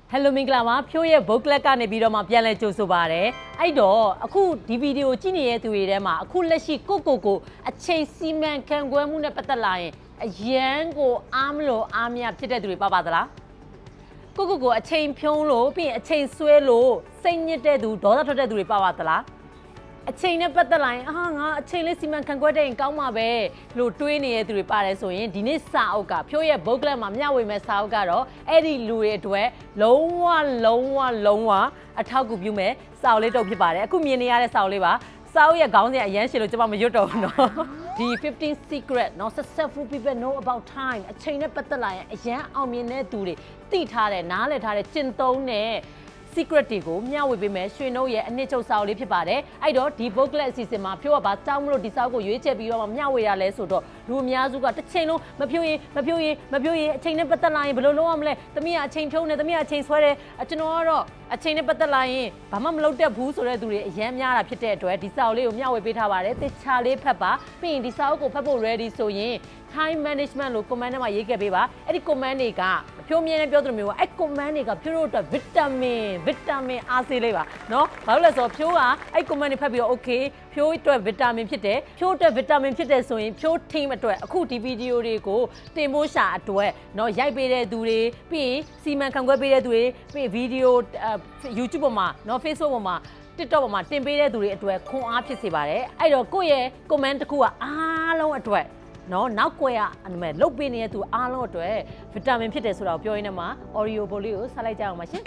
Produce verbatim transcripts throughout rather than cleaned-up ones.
Hello မင်္ဂလာပါဖြိုးရဲ့ booklet ကနေပြီးတော့မှပြန်လဲကြိုဆိုပါရယ်အဲ့တော့အခုဒီဗီဒီယိုကြည့်နေတဲ့သူတွေထဲမှာအခုလက်ရှိကိုကိုကိုအချိန်စီမံခန့်ခွဲမှုနဲ့ပတ်သက်လာရင်အရန်ကိုအားမလို့အားမရဖြစ်တဲ့သူတွေပါပါသလားကိုကိုကိုအချိန်ဖြုံးလို့ပြီးရင်အချိန်ဆွဲလို့စိတ်ညစ်တဲ့သူဒေါသထွက်တဲ့သူတွေပါပါသလားအချိန်နဲ့ပတ်သက်လာရင်အာငါအချိန်လေးစီမံခန့်ခွဲတဲ့ရင်ကောင်းမှာပဲလို့တွေးနေတဲ့သူတွေပါတယ်ဆိုရင်ဒီနေ့စာအုပ်ကဖြိုးရဲ့ booklet မှာမျှဝေမဲ့စာအုပ်ကတော့အဲ့ဒီလူတွေအတွက်လုံးဝလုံးဝလုံးဝအထောက်အကူပြုမဲ့စာအုပ်လေးတုပ်ဖြစ်ပါတယ်အခုမြင်နေရတဲ့စာအုပ်လေးပါစာအုပ်ရဲ့ခေါင်းစဉ်အရန်ရှည်လို့ကျွန်မမရွတ်တော့ဘူးနော်ဒီ fifteen secret နော် successful people know about time အချိန်နဲ့ပတ်သက်လာရင်အရန်အောင်မြင်တဲ့သူတွေသိထားတယ်နားလည်ထားတယ်ကျင့်သုံးတဲ့secret တွေကိုမျှဝေပေးမယ်ရွှေနှုတ်ရဲ့အနှစ်ချုပ်စာအုပ်လေးဖြစ်ပါတယ်အဲ့တော့ဒီ booklet အစီအစဉ်မှာဖြိုးကဘာတောင်းမလို့ဒီစာအုပ်ကိုရွေးချယ်ပြီးတော့မျှဝေရလဲဆိုတော့လူအများစုကတစ်ချိန်လုံးမဖြိုးရင်မဖြိုးရင်မဖြိုးရင်အချိန်နဲ့ပတ်သက်လာရင်ဘယ်လိုလုပ်ရမလဲသမီးကအချိန်ဖြုံးနေသမီးကအချိန်ဆွဲတယ်ကျွန်တော်ကတော့အချိန်နဲ့ပတ်သက်လာရင်ဘာမှမလုပ်တတ်ဘူးဆိုတဲ့သူတွေအများများတာဖြစ်တဲ့အတွက်ဒီစာအုပ်လေးကိုမျှဝေပေးထားပါတယ်တစ်ခြားလေးဖတ်ပါပြီးရင်ဒီစာအုပ်ကိုဖတ်ဖို့ ready ဆိုရင် time management လို့ comment ထဲမှာရေးခဲ့ပေးပါအဲ့ဒီ comment တွေကဖြိုးမြင်းနဲ့ပြောသလိုမျိုးအဲ့ comment တွေကဖြိုးတို့အတွက် vitamin vitamin အားစေးလေးပါနော်ဘာလို့လဲဆိုတော့ဖြိုးကအဲ့ comment တွေဖတ်ပြီးတော့ okay ဖြိုးအတွက် vitamin ဖြစ်တယ်ဖြိုးအတွက် vitamin ဖြစ်တယ်ဆိုရင်ဖြိုး team အတွက်အခုဒီဗီဒီယိုတွေကိုတင်ဖို့ရှာအတွက်နော်ရိုက်ပေးတဲ့သူတွေပြီးရင်စီမံခန့်ခွဲပေးတဲ့သူတွေပြီးဗီဒီယို YouTube ပေါ်မှာနော် Facebook ပေါ်မှာ TikTok ပေါ်မှာတင်ပေးတဲ့သူတွေအတွက်ခွန်အားဖြစ်စေပါတယ်အဲ့တော့ကိုယ့်ရဲ့ comment တစ်ခုကအားလုံးအတွက်နော်နောက်ကွယ်ကအဲ့မဲ့လုတ်ပေးနေတဲ့သူအားလုံးအတွက်ဗီတာမင်ဖြစ်တယ်ဆိုတာကိုပြောရင်းနဲ့မှာ Oreo ဘိုလေးကိုဆက်လိုက်ကြအောင်ပါရှင်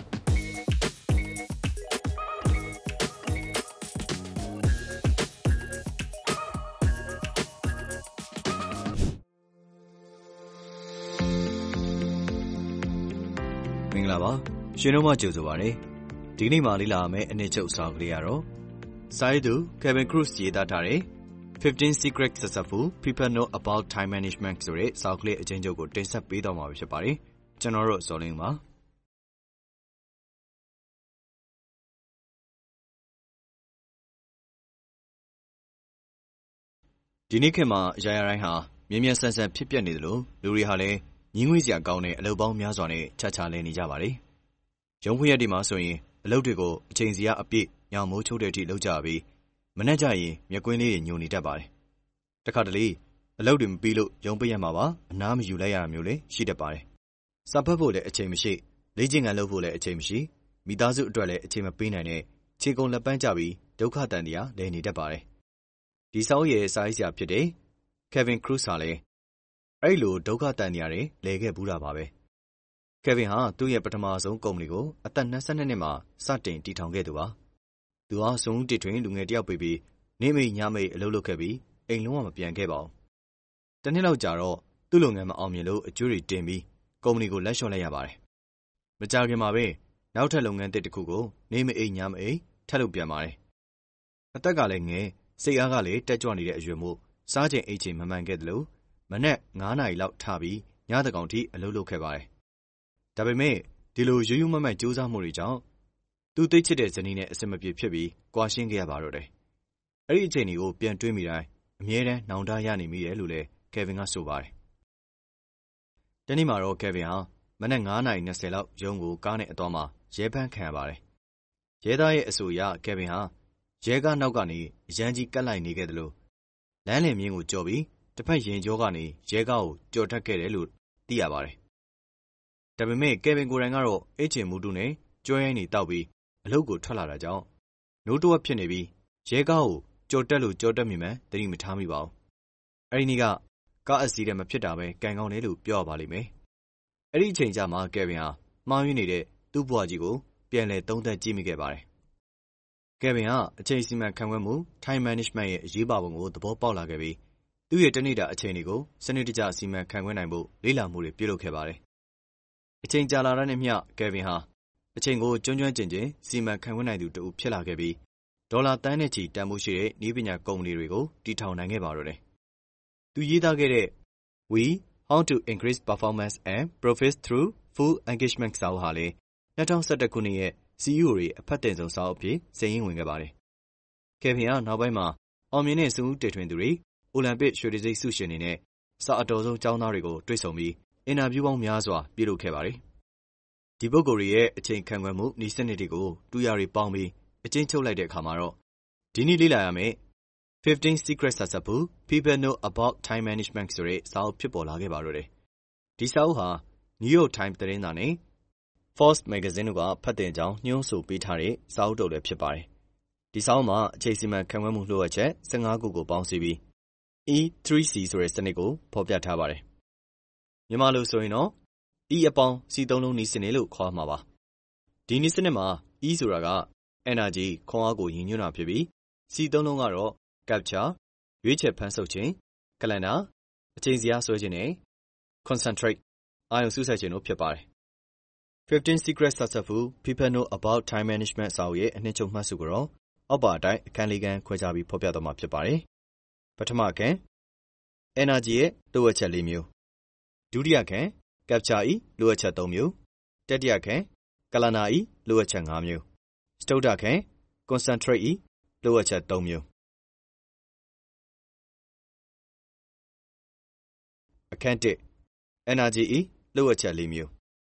မင်္ဂလာပါရှင်တို့မှကြိုဆိုပါရစေဒီနေ့မှလေ့လာမယ့်အနှစ်ချုပ်စာအုပ်ကလေးကတော့စာရေးသူ Kevin Cruz ရေးသားထားတဲ့fifteen secrets successful people know about time management ဆိုတဲ့စာအုပ်ကလေးအချင်းချုပ်ကိုတင်ဆက်ပေးတော့မှာဖြစ်ပါတယ်ကျွန်တော်တို့စောလင်းပါဒီနေ့ခေတ်မှာအရာရာတိုင်းဟာမြင်းမြန်းဆန်းဆန်းဖြစ်ပျက်နေတယ်လို့လူတွေဟာလည်းညင်းငွေ့စရာကောင်းတဲ့အလုပ်ပေါင်းများစွာနဲ့ချာချာလဲနေကြပါတယ်ရုံးဖွင့်ရက်ဒီမှာဆိုရင်အလုပ်တွေကိုအချိန်စီကအပြည့်ညောင်မိုးချိုးတဲ့အထိလုပ်ကြပြီးမနှက်ကြရင်မျက်ကွင်းလေးတွေညိုနေတတ်ပါတယ်တခါတလေအလုပ်တွေမပြီးလို့ရုံးပိတ်ရမှာပါအနားမယူလိုက်ရတာမျိုးလည်းရှိတတ်ပါတယ်စာဖတ်ဖို့လည်းအချိန်မရှိလေ့ကျင့်ခန်းလုပ်ဖို့လည်းအချိန်မရှိမိသားစုအတွက်လည်းအချိန်မပေးနိုင်တဲ့ခြေကုန်လက်ပန်းကျပြီးဒုက္ခတန်တရားလဲနေတတ်ပါတယ်ဒီစာအုပ်ရဲ့စာရေးဆရာဖြစ်တဲ့ Kevin Cruz ဟာလည်းအဲ့လိုဒုက္ခတန်တရားတွေလဲခဲ့ဘူးတာပါပဲ Kevin ဟာသူ့ရဲ့ပထမဆုံးကုမ္ပဏီကိုအသက်နှစ်နှစ်မှာစတင်တည်ထောင်ခဲ့သူပါသူဟာစုံတစ်ထွင်လူငယ်တယောက်ပဲပြီးနေမိညမိအလုပ်လုပ်ခဲ့ပြီးအိမ်လုံးဝမပြန်ခဲ့ပါဘူးတနှစ်လောက်ကြာတော့သူ့လုပ်ငန်းမအောင်မြင်လို့အကျိုးတွေတင်ပြီးကုမ္ပဏီကိုလက်လျှော့လိုက်ရပါတယ်မကြာခင်မှာပဲနောက်ထပ်လုပ်ငန်းတစ်ခုကိုနေမအိမ်ညမအိမ်ထပ်လုပ်ပြန်ပါတယ်အသက်ကလည်းငယ်စိတ်အားကလည်းတက်ကြွနေတဲ့အရွယ်မို့စားချိန်အိတ်ချိန်မမှန်ခဲ့တယ်လို့မနက်ငါးနာရီလောက်ထပြီးညတကောင်ထိအလုပ်လုပ်ခဲ့ပါတယ်ဒါပေမဲ့ဒီလိုရိုးရိုးမမှန်ကြိုးစားမှုတွေကြောင့်သူသိချစ်တဲ့ဇနီးနဲ့အဆင်မပြေဖြစ်ပြီးကွာရှင်းခဲ့ရပါတော့တယ်အဲ့ဒီအချိန်တွေကိုပြန်တွေးမိတိုင်းအမြဲတမ်းနှောင်တရနေမိတယ်လို့လည်း Kevin ကဆိုပါတယ်တနေ့မှာတော့ Kevin ဟာမနက်ငါးနာရီနှစ်ဆယ်လောက်ရုံးကိုကားနဲ့အသွားမှာရဲဖမ်းခံရပါတယ်ရဲသားရဲ့အဆိုအရ Kevin ဟာရဲကားနောက်ကနေအရန်ကြီးကတ်လိုက်နေခဲ့တယ်လို့လမ်းလည်မြင်းကိုကြော်ပြီးတစ်ဖက်ရင်ကျောကနေရဲကားကိုကြော်တက်ခဲ့တယ်လို့သိရပါတယ်ဒါပေမဲ့ Kevin ကိုယ်တိုင်ကတော့အိတ်ချင်မှုတူနဲ့ကျွဲရိုင်းနေတောက်ပြီးအလုပ်ကိုထွက်လာတာကြောင့်နိုးတဝက်ဖြစ်နေပြီးရဲကားကိုကြော်တက်လို့ကြော်တက်မိမှန်းသတိမထားမိပါဘူးအဲ့ဒီနေ့ကကားအစီးထဲမှာဖြစ်တာပဲကံကောင်းတယ်လို့ပြောရပါလိမ့်မယ်အဲ့ဒီအချိန်ကျမှ Kevin ဟာမှားယွင်းနေတဲ့သူ့ဘဝကြီးကိုပြန်လည်သုံးသပ်ကြည့်မိခဲ့ပါတယ် Kevin ဟာအချိန်စီမံခန့်ခွဲမှု time management ရဲ့အရေးပါပုံကိုသဘောပေါက်လာခဲ့ပြီးသူ့ရဲ့တနေ့တာအချိန်တွေကိုစနစ်တကျစီမံခန့်ခွဲနိုင်ဖို့လေ့လာမှုတွေပြုလုပ်ခဲ့ပါတယ်အချိန်ကြာလာတဲ့နေ့မျှ Kevin ဟာအချိန်ကိုကျွမ်းကျွမ်းကျင်ကျင်စီမံခန့်ခွဲနိုင်သူတဦးဖြစ်လာခဲ့ပြီးဒေါ်လာတန်းနဲ့ချီတန်ဖိုးရှိတဲ့နည်းပညာကုမ္ပဏီတွေကိုတည်ထောင်နိုင်ခဲ့ပါတော့တယ်။သူရေးသားခဲ့တဲ့ We How to Increase Performance and Profits Through Full Engagement စာအုပ်ဟာလည်း၂၀၁၁ခုနှစ်ရဲ့ စီ အီ အို တွေအဖတ်တင်ဆုံးစာအုပ်အဖြစ်စာရင်းဝင်ခဲ့ပါတယ်။ Kevin ဟာနောက်ပိုင်းမှာအောင်မြင်တဲ့စွမ်းဦးတည်ထွင်သူတွေအိုလံပစ်ရွှေတံဆိပ်ဆုရှင်တွေနဲ့စာအတော်ဆုံးကျောင်းသားတွေကိုတွေ့ဆုံပြီးအင်တာဗျူးပေါင်းများစွာပြုလုပ်ခဲ့ပါတယ်။ဒီပုဂ္ဂိုလ်ရဲ့အချိန်ခံခွဲမှုဤစနစ်တွေကိုတူရတွေပေါင်းပြီးအကျဉ်းချုပ်လိုက်တဲ့အခါမှာတော့ဒီနေ့လေ့လာရမယ့် fifteen Secrets Successful People Know About Time Management ဆိုတဲ့စာအုပ်ဖြစ်ပေါ်လာခဲ့ပါတော့တယ်။ဒီစာအုပ်ဟာ New York Times သတင်းစာနဲ့ Forbes Magazine တို့ကဖတ်တဲ့အကြောင်းညွှန်းဆိုပေးထားတဲ့စာအုပ်တုပ်လည်းဖြစ်ပါတယ်။ဒီစာအုပ်မှာအချိန်စီမံခန့်ခွဲမှုလိုအပ်ချက်one fiveခုကိုပေါင်းစည်းပြီး E three C ဆိုတဲ့စနစ်ကိုဖော်ပြထားပါတယ်။မြန်မာလိုဆိုရင်တော့ E အပေါင်း C သုံးလုံးနည်းစနစ်လို့ခေါ်မှာပါ။ဒီနည်းစနစ်မှာ E ဆိုတာက energy ခွန်အားကိုရည်ညွှန်းတာဖြစ်ပြီး C သုံးလုံးကတော့ capture ရွေးချယ်ဖန်ဆုပ်ခြင်း calendar အချိန်စရာဆွဲခြင်းနဲ့ concentrate အာရုံစူးစိုက်ခြင်းတို့ဖြစ်ပါတယ်။ fifteen Secrets Successful People Know About Time Management စာအုပ်ရဲ့အနှစ်ချုပ်မှတ်စုကိုတော့အောက်ပါအတိုင်းအခန်းလေးခန်းခွဲခြားပြီးဖော်ပြသွားမှာဖြစ်ပါတယ်။ပထမအခန်း energy ရဲ့လိုအပ်ချက်၄မျိုးဒုတိယအခန်း capture ၏လိုအပ်ချက်၃မျိုးတတိယအခန်း calendar ၏လိုအပ်ချက်၅မျိုးစတုတ္ထအခန်း concentrate ၏လိုအပ်ချက်၃မျိုးအခန်းone energy ၏လိုအပ်ချက်၄မျိုး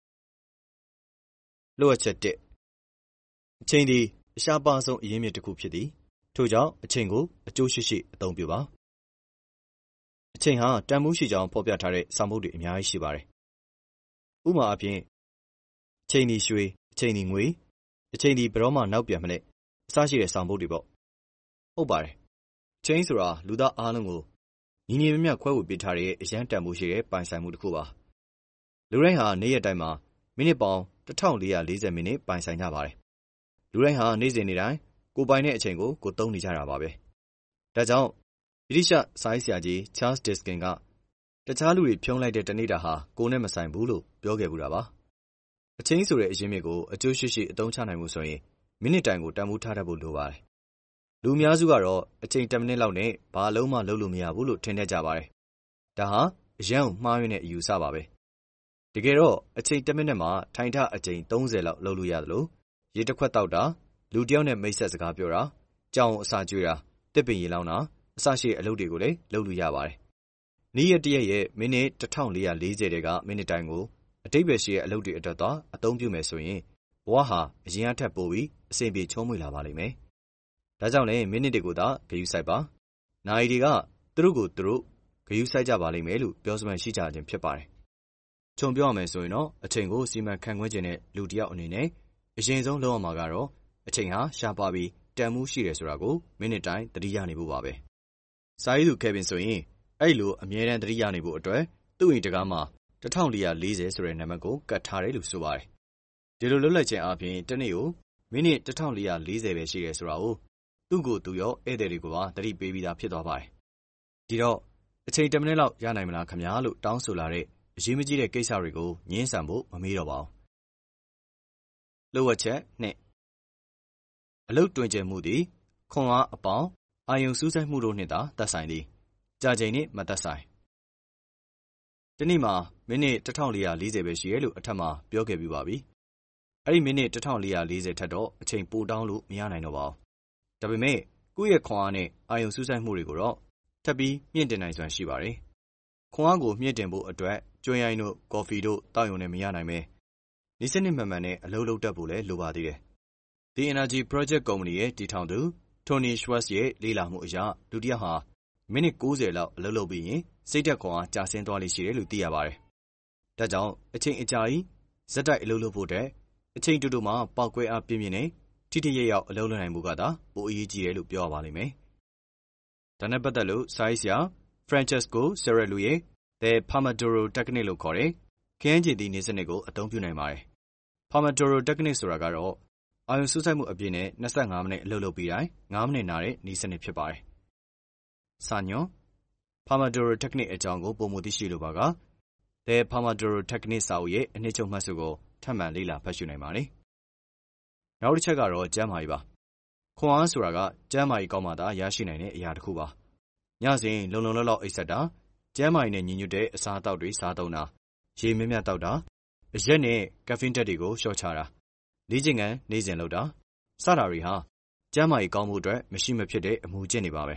လိုအပ်ချက်oneအချိန်သည်အရှားပါဆုံးအရင်းမြစ်တစ်ခုဖြစ်သည်ထို့ကြောင့်အချိန်ကိုအကျိုးရှိရှိအသုံးပြုပါအချိန်ဟာတန်ဖိုးရှိကြောင်းဖော်ပြထားတဲ့စာမုပ်တွေအများကြီးရှိပါတယ်ဥပမာအဖြစ်အချိန်ဒီရွှေအချိန်ဒီငွေအချိန်ဒီဘယ်တော့မှနောက်ပြန်မလဲအစရှိတဲ့စာမုပ်တွေပေါ့ဟုတ်ပါတယ်အချိန်ဆိုတာလူသားအားလုံးကိုညီညီမျှမျှခွဲဝေပေးထားတဲ့အရန်တန်ဖိုးရှိတဲ့ပိုင်ဆိုင်မှုတစ်ခုပါလူတိုင်းဟာနေ့ရက်တိုင်းမှာမိနစ်ပေါင်းone thousand four hundred fortyမိနစ်ပိုင်ဆိုင်ကြပါတယ်လူတိုင်းဟာနေ့စဉ်နေ့တိုင်းကိုပိုင်တဲ့အချိန်ကိုကိုသုံးနေကြတာပါပဲဒါကြောင့်ဗြိတိရှစာရေးဆရာကြီး Charles Dickens ကတခြားလူတွေဖြုံးလိုက်တဲ့တနေ့တာဟာကိုနဲ့မဆိုင်ဘူးလို့ပြောခဲ့ဘူးတာပါအချိန်ဆိုတဲ့အရင်းမြစ်ကိုအကျိုးရှိရှိအသုံးချနိုင်မှုဆိုရင်မိနစ်တိုင်းကိုတန်ဖိုးထားတတ်ဖို့လိုပါတယ်လူအများစုကတော့အချိန်tenမိနစ်လောက်နဲ့ဘာအလုံးမှလုပ်လို့မရဘူးလို့ထင်တတ်ကြပါတယ်ဒါဟာအရန်ကိုမှားယွင်းတဲ့အယူဆပါပဲတကယ်တော့အချိန်tenမိနစ်မှာထိုင်ထအချိန်thirtyလောက်လုပ်လို့ရတယ်လို့ရေတစ်ခွက်တောက်တာလူတစ်ယောက်နဲ့မိတ်ဆက်စကားပြောတာကြောင်အစာကျွေးတာတစ်ပင်ရေလောင်းတာအစရှိတဲ့အလုပ်တွေကိုလည်းလုပ်လို့ရပါတယ်နေ့ရက်တစ်ရက်ရဲ့မိနစ်one thousand four hundred fortyတဲ့ကမိနစ်တိုင်းကိုအတိတ်ပဲရှိတဲ့အလုပ်တွေအတွက်သာအသုံးပြုမယ်ဆိုရင်ဘဝဟာအရင်အထက်ပိုပြီးအဆင်ပြေချုံးမွေလာပါလိမ့်မယ်ဒါကြောင့်လည်းမိနစ်တွေကိုသာဂရုစိုက်ပါနာရီတွေကသူတို့ကိုသူတို့ဂရုစိုက်ကြပါလိမ့်မယ်လို့ပြောစမှန်ရှိကြခြင်းဖြစ်ပါတယ်ခြုံပြောရမယ်ဆိုရင်တော့အချိန်ကိုစီမံခန့်ခွဲခြင်းတဲ့လူတစ်ယောက်အနေနဲ့အရင်ဆုံးလုပ်ရမှာကတော့အချိန်ဟာရှားပါပြီးတန်မှုရှိတယ်ဆိုတာကိုမိနစ်တိုင်းသတိရနေဖို့ပါပဲစာရေးသူကယ်ဗင်ဆိုရင်အဲ့လိုအမြဲတမ်းသတိရနေဖို့အတွက်သူ့အိမ်တကားမှာone thousand four hundred fortyဆိုတဲ့နံပါတ်ကိုကတ်ထားတယ်လို့ဆိုပါတယ်ဒီလိုလွတ်လပ်ခြင်းအပြင်တစ်နေ့ကိုမိနစ်one thousand four hundred fortyပဲရှိတယ်ဆိုတာကိုသူ့ကိုယ်သူရောဧည့်သည်တွေကိုပါသတိပေးပြီးသားဖြစ်သွားပါတယ်ဒီတော့အချိန်tenမိနစ်လောက်ရနိုင်မလားခင်ဗျာလို့တောင်းဆိုလာတဲ့အရေးမကြီးတဲ့ကိစ္စတွေကိုငြင်းဆန်ဖို့မမေးတော့ပါဘူးလိုအပ်ချက်twoအလုပ်တွင်ကျယ်မှုသည်ခွန်အားအပေါင်းအာယုံစူးစိုက်မှုတို့နှင့်သာသက်ဆိုင်သည်ကြာချိန်နှင့်မသက်ဆိုင်ဒီနေ့မှာမိနစ်one thousand four hundred fortyပဲရှိရလို့အထက်မှာပြောခဲ့ပြီးပါပြီအဲ့ဒီမိနစ်one thousand four hundred fortyထက်တော့အချိန်ပိုတောင်းလို့မရနိုင်တော့ပါဘူးဒါပေမဲ့ကိုယ့်ရဲ့ခွန်အားနဲ့အာယုံစူးစိုက်မှုတွေကိုတော့ထပ်ပြီးမြင့်တင်နိုင်စွမ်းရှိပါတယ်ခွန်အားကိုမြင့်တင်ဖို့အတွက်ကျွမ်းရိုင်းတို့ကော်ဖီတို့တောက်ရုံနဲ့မရနိုင်ပဲဒီစနစ်မှန်မှန်နဲ့အလုပ်လုပ်တတ်ဖို့လည်းလိုပါသေးတယ်The Energy Project Company ရဲ့တည်ထောင်သူ Tony Schwartz ရဲ့လေ့လာမှုအရလူတစ်ယောက်ဟာမိနစ်ninetyလောက်အလုပ်လုပ်ပြီးရင်စိတ်ဓာတ်ခွန်အားကျဆင်းသွားလိမ့်ရှိတယ်လို့သိရပါတယ်။ဒါကြောင့်အချိန်အကြာကြီးဇက်တိုက်အလုပ်လုပ်ဖို့တဲ့အချိန်တူတူမှာပောက်ကွဲအားပြင်းပြင်းနဲ့ထိထိရရောက်အလုပ်လုပ်နိုင်မှုကသာပိုအရေးကြီးတယ်လို့ပြောရပါလိမ့်မယ်။ဒါနဲ့ပတ်သက်လို့စာရေးဆရာ Francesco Serrello ရဲ့ The Pomodoro Technique လို့ခေါ်တဲ့ခရမ်းချဉ်သီးနည်းစနစ်ကိုအသုံးပြုနိုင်ပါတယ်။ Pomodoro Technique ဆိုတာကတော့အာရုံစူးစိုက်မှုအပြည့်နဲ့twenty-fiveမိနစ်အလုပ်လုပ်ပြီးတိုင်းfiveမိနစ်နာတဲ့နည်းစနစ်ဖြစ်ပါတယ်။စာညွှန် Pomodoro Technique အကြောင်းကိုပိုမိုသိရှိလိုပါက The Pomodoro Technique စာအုပ်ရဲ့အနှစ်ချုပ်မှတ်စုကိုထပ်မံလေ့လာဖတ်ရှုနိုင်ပါတယ်။နောက်တစ်ချက်ကတော့ကျန်းမာရေးပါ။ခွန်အားဆိုတာကကျန်းမာရေးကောင်းမှသာရရှိနိုင်တဲ့အရာတစ်ခုပါ။ညစဉ်လုံလုံလောက်လောက်အိပ်စက်တာကျန်းမာရေးနဲ့ညီညွတ်တဲ့အစားအသောက်တွေစားသုံးတာရေများများတောက်တာအရက်နဲ့ကက်ဖင်းဓာတ်တွေကိုလျှော့ချတာလေ့ကျင့်ခန်းနေ့စဉ်လုပ်တာစတာတွေဟာကျန်းမာရေးကောင်းမှုအတွက်မရှိမဖြစ်တဲ့အမူအကျင့်တွေပါပဲ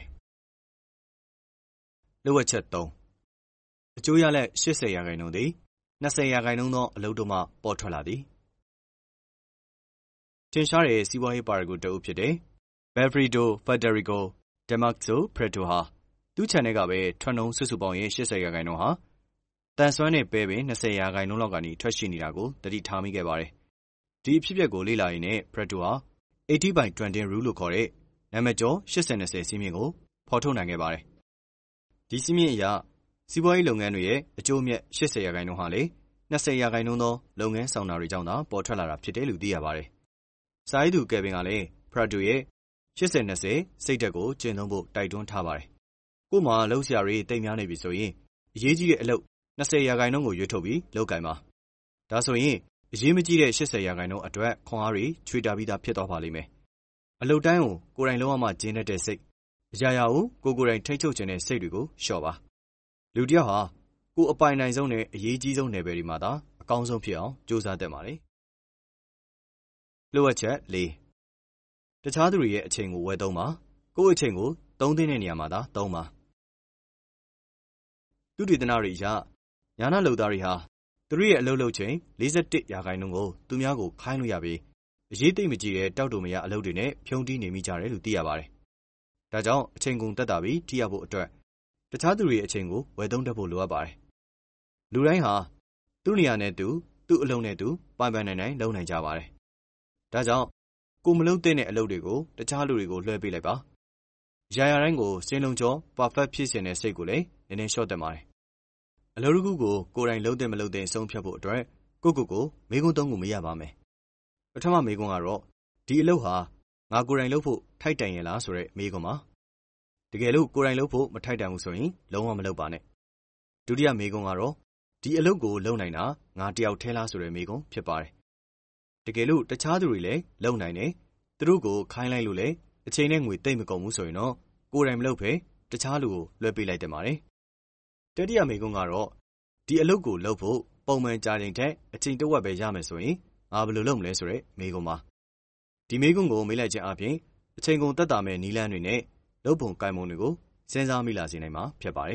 လိုအပ်ချက်threeအကျိုးရလဒ်eightyရာခိုင်နှုန်းသည်twentyရာခိုင်နှုန်းသောအလုပ်တို့မှပေါ်ထွက်လာသည်တင်ရှားတဲ့စီးပွားရေးပါရဂူတအုပ်ဖြစ်တဲ့ Belfrido Federico Demaxo Preto ဟာသူ့ channel ကပဲထွက်နှုန်းစုစုပေါင်းရဲ့eightyရာခိုင်နှုန်းဟာတန်ဆွမ်းတဲ့ပဲပင်twentyရာခိုင်နှုန်းလောက်ကနေထွက်ရှိနေတာကိုသတိထားမိခဲ့ပါတယ်။ဒီအဖြစ်အပျက်ကိုလေ့လာရင်းနဲ့ Preto ဟာeighty by twenty rule လို့ခေါ်တဲ့နာမည်ကျော်eighty twentyစည်းမျဉ်းကိုဖော်ထုတ်နိုင်ခဲ့ပါတယ်။ဒီစည်းမျဉ်းအရစီးပွားရေးလုပ်ငန်းတွေရဲ့အကျိုးအမြတ်eightyရာခိုင်နှုန်းဟာလေtwentyရာခိုင်နှုန်းသောလုပ်ငန်းဆောင်တာတွေကြောင့်သာပေါ်ထွက်လာတာဖြစ်တယ်လို့သိရပါတယ်။စာရေးသူကယ်ဗင်ကလည်း Preto ရဲ့eighty twentyစိတ်ဓာတ်ကိုကျင့်သုံးဖို့တိုက်တွန်းထားပါတယ်။ကို့မှာလှုပ်ရှားတွေတိတ်များနေပြီဆိုရင်အရေးကြီးတဲ့အလုပ်twentyရာခိုင်နှုန်းကိုရွေးထုတ်ပြီးလုပ်ကင်ပါ။ဒါဆိုရင်အရေးမကြီးတဲ့eightyရာခိုင်နှုန်းအတွက်ခွန်အားတွေချွေတာပြီးသားဖြစ်သွားပါလိမ့်မယ်။အလုပ်တိုင်းကိုကိုယ်တိုင်လုပ်ရမှကျင်းတဲ့စိတ်အရာရာကိုကိုကိုယ်တိုင်ထိတ်ချုပ်ခြင်းတဲ့စိတ်တွေကိုလျှော့ပါ။လူတစ်ယောက်ဟာကိုယ်အပိုင်နိုင်ဆုံးနဲ့အရေးကြီးဆုံးနယ်ပယ်တွေမှာသာအကောင်းဆုံးဖြစ်အောင်ကြိုးစားတတ်ပါလေ။လိုအပ်ချက်fourတခြားသူတွေရဲ့အချိန်ကိုဝယ်သုံးပါကိုယ့်အချိန်ကိုသုံးသင့်တဲ့နေရာမှာသာသုံးပါသူတေသနတွေအရညာနာလုပ်သားတွေဟာသူတို့ရဲ့အလုပ်လုပ်ချိန်forty-oneရာခိုင်နှုန်းကိုသူများကိုခိုင်းလို့ရပြီးအရေးသိမ့်မကြည့်တဲ့တောက်တူမရအလုပ်တွေနဲ့ဖြုံးတီးနေမိကြတယ်လို့သိရပါတယ်။ဒါကြောင့်အချိန်ကုန်သက်သာပြီးထိရောက်ဖို့အတွက်တခြားသူတွေရဲ့အချိန်ကိုဝယ်သုံးတတ်ဖို့လိုအပ်ပါတယ်။လူတိုင်းဟာသူ့နေရာနဲ့သူသူ့အလုပ်နဲ့သူပိုင်ပိုင်နိုင်နိုင်လုပ်နိုင်ကြပါတယ်။ဒါကြောင့်ကိုမလုပ်တဲ့အလုပ်တွေကိုတခြားလူတွေကိုလွှဲပေးလိုက်ပါ။ရာရာတိုင်းကိုစင်းလုံးကျော် perfect ဖြစ်စေတဲ့စိတ်ကိုလည်းနည်းနည်းလျှော့တတ်ပါတယ်။အလုပ်တစ်ခုကိုကိုယ်တိုင်လုပ်တဲ့မလုပ်တဲ့အဆုံးဖြတ်ဖို့အတွက်ကိုကိုကိုမေးခွန်းသုံးခုမရပါမယ်။ပထမမေးခွန်းကတော့ဒီအလုပ်ဟာငါကိုယ်တိုင်လုပ်ဖို့ထိုက်တန်ရဲ့လားဆိုတဲ့မေးခွန်းပါ။တကယ်လို့ကိုယ်တိုင်လုပ်ဖို့မထိုက်တန်ဘူးဆိုရင်လုံးဝမလုပ်ပါနဲ့။ဒုတိယမေးခွန်းကတော့ဒီအလုပ်ကိုလုပ်နိုင်တာငါတယောက်ထဲလားဆိုတဲ့မေးခွန်းဖြစ်ပါတယ်။တကယ်လို့တခြားသူတွေလည်းလုပ်နိုင်တယ်သူတို့ကိုခိုင်းလိုက်လို့လည်းအချိန်နဲ့ငွေသိမ့်မကုန်ဘူးဆိုရင်တော့ကိုယ်တိုင်မလုပ်ဖဲတခြားလူကိုလွှဲပေးလိုက်တယ်ပါတယ်။တတိယမေးခွန်းကတော့ဒီအလုပ်ကိုလုပ်ဖို့ပုံမှန်ကြာချိန်ထက်အချိန်တစ်ဝက်ပဲရမယ်ဆိုရင်ငါဘယ်လိုလုပ်မလဲဆိုတဲ့မေးခွန်းပါ။ဒီမေးခွန်းကိုမေးလိုက်ခြင်းအပြင်အချိန်ကုန်သက်သာမဲ့နည်းလမ်းတွေနဲ့လုပ်ပုံကိုင်ပုံတွေကိုစဉ်းစားမိလာစေနိုင်မှာဖြစ်ပါတယ်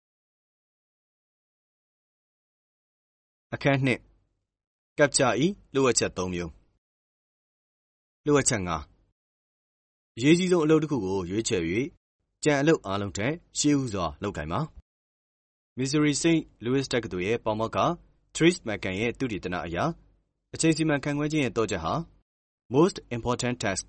။အခန်းtwoကပ်ချာဤလိုအပ်ချက်threeမျိုးလိုအပ်ချက်fiveအရေးကြီးဆုံးအလုပ်တစ်ခုကိုရွေးချယ်၍ကြံအလုပ်အားလုံးထက်ရှေးဦးစွာလုပ်ကိုင်ပါ။ Missouri Saint Louis တက္ကသိုလ်ရဲ့ပေါမောက္ခ Trace McCann ရဲ့သုတေသနအရအချိန်စီမံခန့်ခွဲခြင်းရဲ့သော့ချက်ဟာ Most Important Task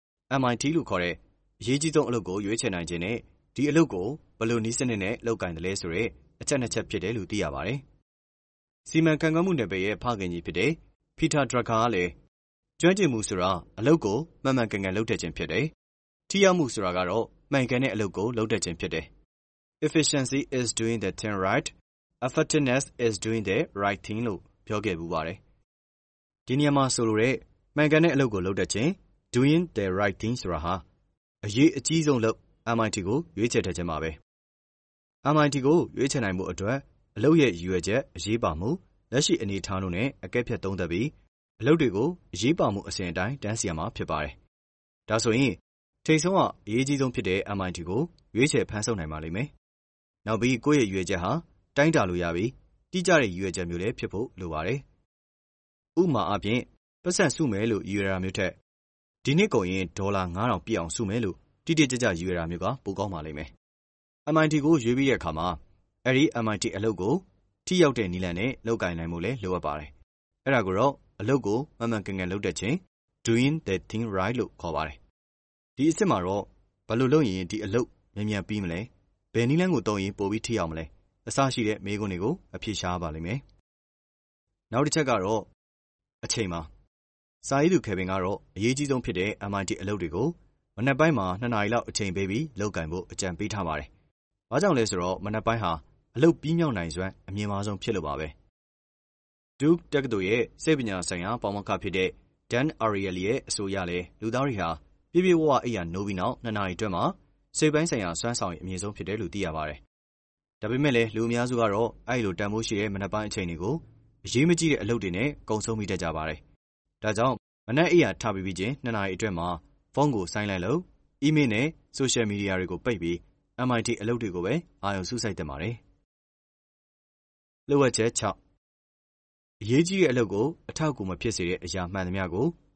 M I T လို့ခေါ်တဲ့အရေးကြီးဆုံးအလုပ်ကိုရွေးချယ်နိုင်ခြင်းနဲ့ဒီအလုပ်ကိုဘယ်လိုနည်းစနစ်နဲ့လုပ်ကိုင်တယ်လဲဆိုတဲ့အချက်နှစ်ချက်ဖြစ်တယ်လို့သိရပါတယ်။စီမံခန့်ခွဲမှုနယ်ပယ်ရဲ့ဖခင်ကြီးဖြစ်တဲ့ Peter Drucker ကလည်းကျွမ်းကျင်မှုဆိုတာအလုပ်ကိုမှန်မှန်ကန်ကန်လုပ်တတ်ခြင်းဖြစ်တယ်။ထိရောက်မှုဆိုတာကတော့မှန်ကန်တဲ့အလုပ်ကိုလုပ်တတ်ခြင်းဖြစ်တယ်။ Efficiency is doing the thing right. Effectiveness is doing the right thing လို့ပြောခဲ့ပူပါတယ်။ဒီနေရာမှာဆိုလိုတဲ့မှန်ကန်တဲ့အလုပ်ကိုလုပ်တတ်ခြင်း doing the right thing ဆိုတာဟာအရေးအကြီးဆုံးလုပ် M I T ကိုရွေးချယ်တတ်ခြင်းပါပဲ။ M I T ကိုရွေးချယ်နိုင်မှုအတွက်အလုပ်ရဲ့ရည်ရွယ်ချက်အရေးပါမှုလက်ရှိအနေအထားတို့နဲ့အကဲဖြတ်သုံးသပ်ပြီးအလုပ်တွေကိုအရေးပါမှုအစဉ်အတိုင်းတန်းစီရမှာဖြစ်ပါတယ်။ဒါဆိုရင်ထိပ်ဆုံးကအရေးကြီးဆုံးဖြစ်တဲ့ M I T ကိုရွေးချယ်ဖန်ဆုပ်နိုင်ပါလိမ့်မယ်။နောက်ပြီးကိုယ့်ရဲ့ရည်ရွယ်ချက်ဟာတိုင်းတာလို့ရပြီးတိကျတဲ့ရည်ရွယ်ချက်မျိုးလည်းဖြစ်ဖို့လိုပါတယ်။ဥပမာအားဖြင့်ပတ်စံစုမယ်လို့ရည်ရွယ်တာမျိုးထက်ဒီနှစ်ကုန်ရင်ဒေါ်လာfive thousandပြည့်အောင်စုမယ်လို့တိတိကျကျရည်ရွယ်တာမျိုးကပိုကောင်းပါလိမ့်မယ်။ M I T ကိုရွေးပြီးတဲ့အခါမှာအဲ့ဒီ M I T အလုပ်ကိုထိရောက်တဲ့နည်းလမ်းနဲ့လုပ်ကိုင်နိုင်မှုလည်းလိုအပ်ပါတယ်။အဲ့ဒါကိုတော့အလုပ်ကိုမှန်မှန်ကန်ကန်လုပ်တတ်ခြင်း doing the thing right လို့ခေါ်ပါတယ်။ဒီအစ်စ်မှာတော့ဘယ်လိုလုပ်ရင်ဒီအလုပ်မြန်မြန်ပြီးမလဲဘယ်နည်းလမ်းကိုသုံးရင်ပိုပြီးထိရောက်မလဲအစရှိတဲ့မေးခွန်းတွေကိုအဖြေရှာပါလိမ့်မယ်။နောက်တစ်ချက်ကတော့အချိန်ပါ။စာရေးသူကေဗင်ကတော့အရေးကြီးဆုံးဖြစ်တဲ့ M I T အလုပ်တွေကိုမနက်ပိုင်းမှာtwoနာရီလောက်အချိန်ပေးပြီးလုပ်ကိုင်ဖို့အကြံပေးထားပါတယ်။ဘာကြောင့်လဲဆိုတော့မနက်ပိုင်းဟာအလုပ်ပြီးမြောက်နိုင်စွမ်းအမြင့်မားဆုံးဖြစ်လို့ပါပဲ။ Duke တက္ကသိုလ်ရဲ့စိတ်ပညာဆိုင်ရာပေါမောက္ခဖြစ်တဲ့ Dan Ariely ရဲ့အဆိုအရလည်းလူသားတွေဟာပြည့်ပြည့်ဝဝအိပ်ယာနိုးပြီးနောက်twoနာရီအတွင်းမှာစိတ်ပိုင်းဆိုင်ရာစွမ်းဆောင်ရည်အမြင့်ဆုံးဖြစ်တယ်လို့သိရပါတယ်။ဒါပေမဲ့လည်းလူအများစုကတော့အဲ့လိုတန်ဖိုးရှိတဲ့မနက်ပိုင်းအချိန်တွေကိုအရေးမကြီးတဲ့အလုပ်တွေနဲ့ကုန်ဆုံးမိတတ်ကြပါတယ်။ဒါကြောင့်မနက်အိပ်ယာထပြီးပြီးချင်းtwoနာရီအတွင်းမှာဖုန်းကိုဆိုင်းလိုက်လို့အီးမေးလ်နဲ့ဆိုရှယ်မီဒီယာတွေကိုပိတ်ပြီး M I T အလုပ်တွေကိုပဲအာရုံစူးစိုက်သင့်ပါတယ်။လိုအပ်ချက်sixအရေးကြီးတဲ့အလုပ်ကိုအထောက်အကူမဖြစ်စေတဲ့အရာမှန်သမျှကို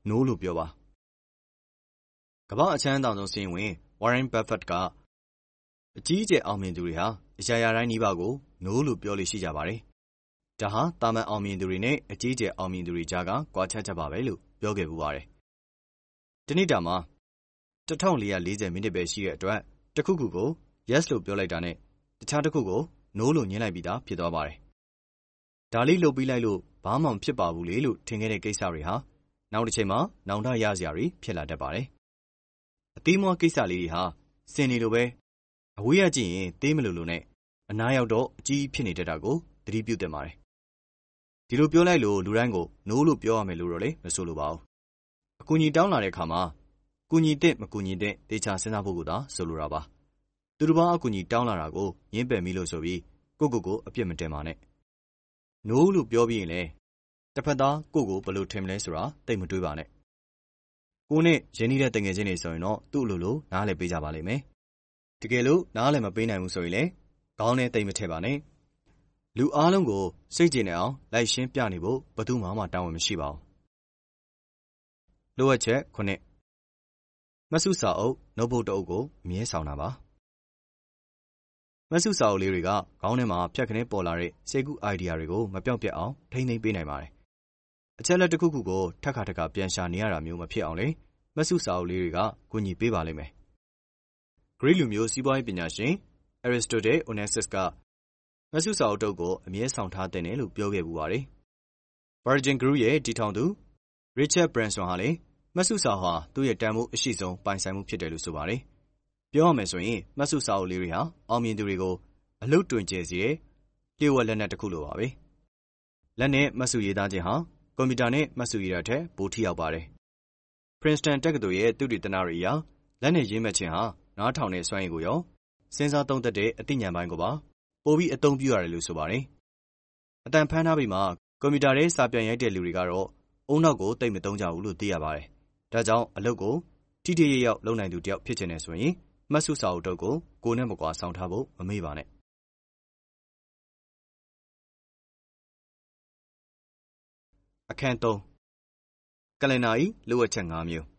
no လို့ပြောပါကမ္ဘာအချမ်းတောင်ဆုံးစီးရင်ဝင် Warren Buffett ကအကြီးအကျယ်အောင်မြင်သူတွေဟာအရာရာတိုင်းနီးပါးကို no လို့ပြောလို့ရှိကြပါတယ်ဒါဟာတာမန်အောင်မြင်သူတွေနဲ့အကြီးအကျယ်အောင်မြင်သူတွေကြားကကွာခြားချက်ပါပဲလို့ပြောခဲ့ပူပါတယ်ဒီနေ့တာမှာone thousand four hundred fortyမိနစ်ပဲရှိတဲ့အတွက်တစ်ခုခုကို yes လို့ပြောလိုက်တာနဲ့တခြားတစ်ခုကို no လို့ညှင်းလိုက်ပြီးသားဖြစ်သွားပါတယ်ဒါလေးလုပ်ပြီးလိုက်လို့ဘာမှမဖြစ်ပါဘူးလေလို့ထင်ခဲ့တဲ့ကိစ္စတွေဟာနောက်တစ်ချိန်မှာနောင်တရစရာတွေဖြစ်လာတတ်ပါတယ်အသေးမွှားကိစ္စလေးတွေဟာစင်နေလိုပဲအဝေးရကြည့်ရင်သေးမလို့လို့နဲ့အနားရောက်တော့အကြီးဖြစ်နေတတ်တာကိုသတိပြုသင့်ပါတယ်ဒီလိုပြောလိုက်လို့လူတိုင်းကို no လို့ပြောရမယ်လို့တော့လေမဆိုလိုပါဘူးအကူအညီတောင်းလာတဲ့အခါမှာကူညီတဲ့မကူညီတဲ့တေချာစဉ်းစားဖို့ကသာဆိုလိုတာပါသူတစ်ပါးအကူအညီတောင်းလာတာကိုငင်းပယ်မိလို့ဆိုပြီးကိုကိုကိုအပြစ်မတင်ပါနဲ့ no လို့ပြောပြီးရင်လေတစ်ဖက်သားကိုကိုဘယ်လိုထင်မလဲဆိုတာသိမတွေးပါနဲ့ကိုနဲ့ရင်းနှီးတဲ့တငယ်ချင်းတွေဆိုရင်တော့သူ့အလိုလိုနားလည်ပေးကြပါလိမ့်မယ်တကယ်လို့နားလည်မပေးနိုင်ဘူးဆိုရင်လေခေါင်းနဲ့တိတ်မထည့်ပါနဲ့လူအားလုံးကိုစိတ်ကြည်နေအောင်လိုက်ရှင်းပြနေဖို့ဘယ်သူမှမတောင်းဝန်မရှိပါဘူးလိုအပ်ချက်ခုနှစ်မဆုစာအုပ်နှုတ်ဘုတ်တအုပ်ကိုအမြဲဆောင်တာပါမဆုစာအုပ်လေးတွေကခေါင်းထဲမှာဖြတ်ခနဲပေါ်လာတဲ့စိတ်ကူး idea တွေကိုမပြောင်းပြတ်အောင်ထိန်းသိမ်းပေးနိုင်ပါတယ်အချက်လက်တစ်ခုခုကိုထပ်ခါထပ်ခါပြန်ရှာနေရတာမျိုးမဖြစ်အောင်လေမဆုစာအုပ်လေးတွေကကူညီပေးပါလိမ့်မယ်ဂရိလူမျိုးစီးပွားရေးပညာရှင် Aristotle Onassis ကမဆုစာအုပ်တုပ်ကိုအမြဲဆောင်ထားတဲ့တယ်လို့ပြောခဲ့ပူပါတယ် Virgin Group ရဲ့တည်ထောင်သူ Richard Branson ဟာလေမဆုစာဟာသူ့ရဲ့တန်ဖိုးအရှိဆုံးပိုင်ဆိုင်မှုဖြစ်တယ်လို့ဆိုပါတယ်ပြောရမယ်ဆိုရင်မဆုစာအုပ်လေးတွေဟာအောင်မြင်သူတွေကိုအလုတ်တွင်ကျဲစီတဲ့လျှို့ဝှက်လက်နက်တစ်ခုလိုပါပဲလက်နဲ့မဆုရေးသားခြင်းဟာကွန်ပျူတာနဲ့မဆုရေးတာထက်ပိုထိရောက်ပါတယ် Princeton တက္ကသိုလ်ရဲ့သုတေသနတွေအရလက်နဲ့ရေးမှတ်ခြင်းဟာနားထောင်တဲ့စွမ်းရည်ကိုရောစဉ်းစားသုံးသပ်တဲ့အသိဉာဏ်ပိုင်းကိုပါပိုပြီးအသုံးပြုရတယ်လို့ဆိုပါတယ်အတန်ဖမ်းထားပြီးမှကွန်ပျူတာထဲစာပြန်ရိုက်တဲ့လူတွေကတော့အုံနောက်ကိုတိတ်မသုံးကြဘူးလို့သိရပါတယ်ဒါကြောင့်အလုပ်ကိုထိထိရရောက်လုပ်နိုင်သူတယောက်ဖြစ်ချင်တယ်ဆိုရင်မဆုစာအုပ်တုပ်ကိုကိုယ်နဲ့မကွာဆောင်ထားဖို့မမေ့ပါနဲ့အခန်းသုံးကလင်နာ၏လိုအပ်ချက်၅မျိုး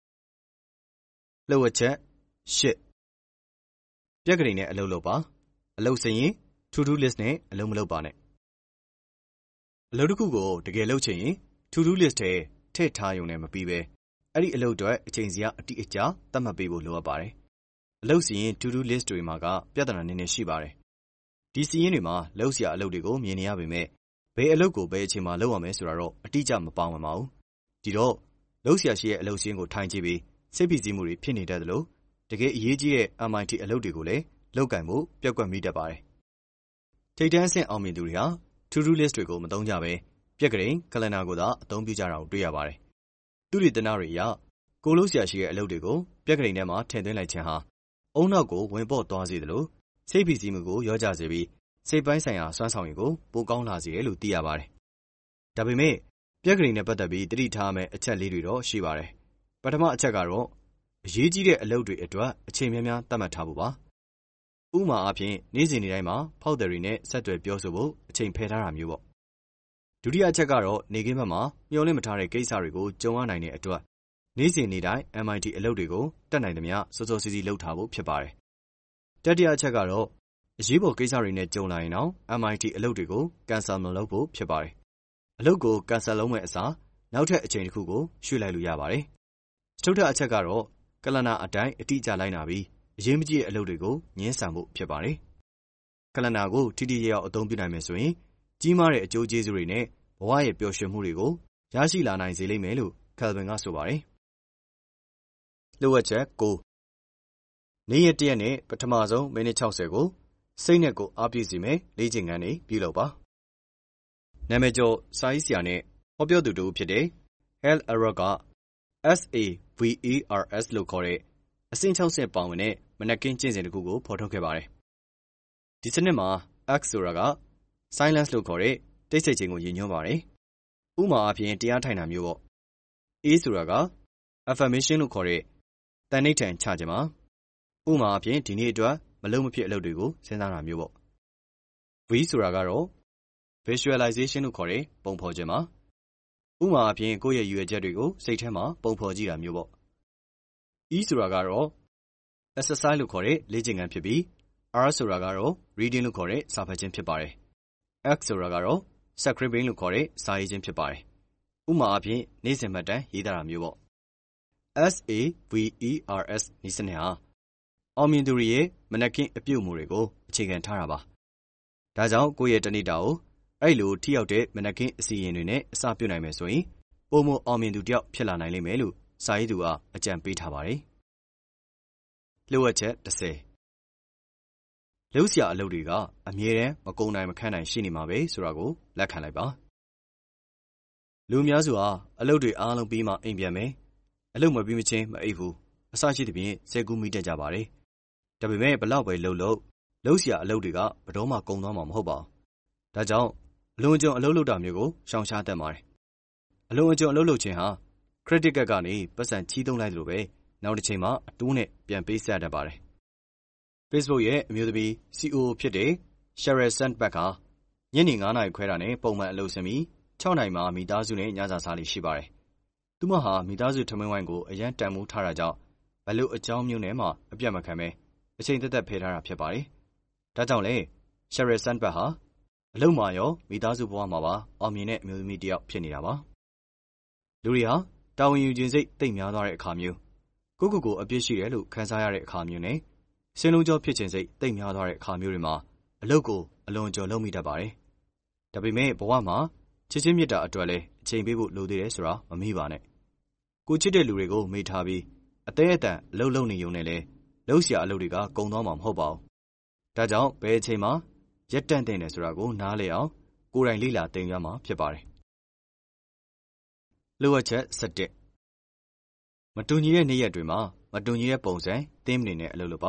လိုအပ်ချက်၈ပြက်ကလေးနဲ့အလုပ်လုပ်ပါအလုပ်စရင် to do list နဲ့အလုပ်မလုပ်ပါနဲ့အလုပ်တစ်ခုကိုတကယ်လုပ်ချင်ရင် to do list ထဲထည့်ထားရုံနဲ့မပြီးပဲအဲ့ဒီအလုပ်အတွက်အချိန်စီကအတိအကျသတ်မှတ်ပေးဖို့လိုအပ်ပါတယ်အလုပ်စီရင် to do list တွေမှာကပြဿနာနည်းနည်းရှိပါတယ်ဒီစီရင်တွေမှာလုပ်စရာအလုပ်တွေကိုမြင်နေရပေမဲ့ဘယ်အလုပ်ကိုဘယ်အချိန်မှာလုပ်ရမယ်ဆိုတာတော့အတိအကျမပါဝင်ပါဘူးဒီတော့လုပ်စရာရှိတဲ့အလုပ်စီရင်ကိုထိုင်ကြည့်ပြီးစိတ်ဖိစီးမှုတွေဖြစ်နေတတ်သလိုတကယ်အရေးကြီးတဲ့ M I T အလုပ်တွေကိုလည်းလုပ်ကင်ဖို့ပျက်ကွက်မိတတ်ပါတယ်ထိပ်တန်းအဆင့်အောင်မြင်သူတွေဟာ to do list တွေကိုမသုံးကြပဲပြက်ကလေးကလန်ဒါကိုသာအသုံးပြုကြတာကိုတွေ့ရပါတယ်သူတွေတနာတွေအရကိုလို့ဆရာရှိတဲ့အလုပ်တွေကိုပြက်ကလေးထဲမှာထည့်သွင်းလိုက်ခြင်းဟာအုံနောက်ကိုဝင်ပေါက်သွားစေသလိုစိတ်ဖိစီးမှုကိုရောကြစေပြီးစိတ်ပိုင်းဆိုင်ရာစွမ်းဆောင်ရည်ကိုပိုကောင်းလာစေတယ်လို့သိရပါတယ်ဒါပေမဲ့ပြက်ကလေးနဲ့ပတ်သက်ပြီးတတိထားမယ့်အချက်လေးတွေတော့ရှိပါတယ်ပထမအချက်ကတော့အရေးကြီးတဲ့အလုပ်တွေအတွက်အချိန်များများသတ်မှတ်ထားဖို့ပါဥပမာအားဖြင့်နေ့စဉ်နေ့တိုင်းမှာဖောက်တယ်တွေနဲ့ဆက်သွယ်ပြောဆိုဖို့အချိန်ဖယ်ထားတာမျိုးပေါ့ဒုတိယအချက်ကတော့နေကင်းဘက်မှာမျှော်လင့်မထားတဲ့ကိစ္စတွေကိုကြုံရနိုင်တဲ့အတွက်နေ့စဉ်နေ့တိုင်း M I T အလုပ်တွေကိုတက်နိုင်သမျှစောစောစီးစီးလုပ်ထားဖို့ဖြစ်ပါတယ်တတိယအချက်ကတော့အရေးပေါ်ကိစ္စတွေနဲ့ကြုံလာရင်တော့ M I T အလုပ်တွေကို cancel မလုပ်ဖို့ဖြစ်ပါတယ်အလုပ်ကို cancel လုပ်မဲ့အစားနောက်ထပ်အချိန်တစ်ခုကိုရွှေ့လိုက်လို့ရပါတယ်စတုတ္ထအချက်ကတော့ကလနာအတိုင်းအတိအကျလိုက်နာပြီးအရေးမကြီးတဲ့အလုပ်တွေကိုငင်းဆန်ဖို့ဖြစ်ပါတယ်ကလနာကိုထိထိရောက်ရောက်အသုံးပြုနိုင်မယ်ဆိုရင်ကြီးမားတဲ့အကျိုးကျေးဇူးတွေနဲ့ဘဝရဲ့ပျော်ရွှင်မှုတွေကိုရရှိလာနိုင်စေလိမ့်မယ်လို့ကယ်ဗင်ကဆိုပါတယ်လိုအပ်ချက်၉နေ့ရက်တစ်ရက်နဲ့ပထမဆုံးမိနစ်၆၀ကိုစိတ်နဲ့ကိုအားပြည့်စေမယ်လေ့ကျင့်ခန်းတွေပြုလုပ်ပါနာမည်ကျော်စာရေးဆရာနဲ့ဟောပြောသူတို့ဖြစ်တဲ့ Hal Elrod က S A V E R S လို့ခေါ်တဲ့အဆင့်၆ဆင့်ပါဝင်တဲ့မနက်ကင်းကျင့်စဉ်တစ်ခုကိုဖော်ထုတ်ခဲ့ပါတယ်ဒီစနစ်မှာ X ဆိုတာက silence လို့ခေါ်တဲ့တိတ်ဆိတ်ခြင်းကိုရည်ညွှန်းပါတယ်ဥပမာအားဖြင့်တရားထိုင်တာမျိုးပေါ့ A ဆိုတာက affirmation လို့ခေါ်တဲ့တန်ဋိဌာန်ချခြင်းပါဥပမာအားဖြင့်ဒီနေ့အတွက်မလုပ်မဖြစ်အလုပ်တွေကိုစဉ်းစားတာမျိုးပေါ့ V ဆိုတာကတော့ visualization လို့ခေါ်တဲ့ပုံဖော်ခြင်းပါဥပမာအဖြစ်ကိုယ့်ရဲ့ရည်ရွယ်ချက်တွေကိုစိတ်ထဲမှာပုံဖော်ကြည့်တာမျိုးပေါ့ E ဆိုတာကတော့ exercise လို့ခေါ်တဲ့လေ့ကျင့်ခန်းဖြစ်ပြီး R ဆိုတာကတော့ reading လို့ခေါ်တဲ့စာဖတ်ခြင်းဖြစ်ပါတယ် X ဆိုတာကတော့ scribbling လို့ခေါ်တဲ့စာရေးခြင်းဖြစ်ပါတယ်ဥပမာအဖြစ်နေ့စဉ်မှတ်တမ်းရေးသားတာမျိုးပေါ့ S A V E R S နည်းစနစ်ဟာအောင်မြင်သူတွေရဲ့မနက်ခင်းအပြုအမူတွေကိုအခြေခံထားတာပါဒါကြောင့်ကိုယ့်ရဲ့တနေ့တာကိုအဲ့လိုထိရောက်တဲ့မနက်ခင်းအစီအရင်တွေနဲ့အစပြုနိုင်မယ်ဆိုရင်ပုံမအောင်မြင်သူတယောက်ဖြစ်လာနိုင်လိမ့်မယ်လို့စာရေးသူကအကြံပေးထားပါတယ်လျှို့ဝှက်ချက်တစ်ဆယ်လှုပ်ရှားအလုပ်တွေကအမြဲတမ်းမကုန်နိုင်မခန့်နိုင်ရှိနေမှာပဲဆိုတာကိုလက်ခံလိုက်ပါလူအများစုဟာအလုပ်တွေအားလုံးပြီးမှအိမ်ပြန်မယ်အလုပ်မပြီးမချင်းမအိပ်ဘူးအစရှိသဖြင့်စဲကူးမိတတ်ကြပါတယ်ဒါပေမဲ့ဘလောက်ပဲလှုပ်လှုပ်လှုပ်ရှားအလုပ်တွေကဘယ်တော့မှကုန်သွားမှာမဟုတ်ပါဘူးဒါကြောင့်အလွန်အကျွံအလုပ်လုပ်တာမျိုးကိုရှောင်ရှားတတ်ပါတယ်အလွန်အကျွံအလုပ်လုပ်ခြင်းဟာ credit card ကနေပတ်စံချီးသုံးလိုက်သလိုပဲနောက်တစ်ချိန်မှာအတိုးနဲ့ပြန်ပေးဆက်တတ်ပါတယ် Facebook ရဲ့အမျိုးသမီး C E O ဖြစ်တဲ့ Sheryl Sandberg ဟာညနေငါးနာရီခွဲတာနဲ့ပုံမှန်အလုပ်ဆင်းပြီးခြောက်နာရီမှာမိသားစုနဲ့ညစာစားလေးရှိပါတယ်သူမဟာမိသားစုထမင်းဝိုင်းကိုအရန်တန်မိုးထားတာကြောင့်ဘလို့အကြောင်းမျိုးနဲ့မှအပြတ်မခံပဲအချိန်သက်သက်ဖယ်ထားတာဖြစ်ပါတယ်ဒါကြောင့်လေ Sheryl Sandberg ဟာအလုပ်မှာရောမိသားစုဘဝမှာပါအောင်မြင်တဲ့အမျိုးသမီးတစ်ယောက်ဖြစ်နေတာပါလူတွေဟာတာဝန်ယူခြင်းစိတ်သိပ်များသွားတဲ့အခါမျိုးကိုယ့်ကိုယ်ကိုအပြစ်ရှိတယ်လို့ခံစားရတဲ့အခါမျိုးနဲ့စင်လုံးကြောဖြစ်ခြင်းစိတ်သိပ်များသွားတဲ့အခါမျိုးတွေမှာအလုပ်ကိုအလွန်ကြော်လုံးမိတတ်ပါတယ်ဒါပေမဲ့ဘဝမှာချစ်ချင်းမြတ်တာအတွက်လည်းအချိန်ပေးဖို့လိုသေးတယ်ဆိုတာမမေ့ပါနဲ့ကိုချစ်တဲ့လူတွေကိုမေ့ထားပြီးအသေးအတန်အလုပ်လုပ်နေုံနဲ့လည်းလှုပ်ရှားအလုပ်တွေကကုန်သွားမှာမဟုတ်ပါဘူးဒါကြောင့်ဘယ်အချိန်မှာရက်တန့်တဲ့တယ်ဆိုတာကိုနားလည်အောင်ကိုယ်တိုင်လေ့လာသင်ရမှာဖြစ်ပါတယ်လျှို့ဝှက်ချက်၁၁မတူညီတဲ့နေ့ရက်တွေမှာမတူညီတဲ့ပုံစံသင်နေတဲ့အလုပ်လုပ်ပါ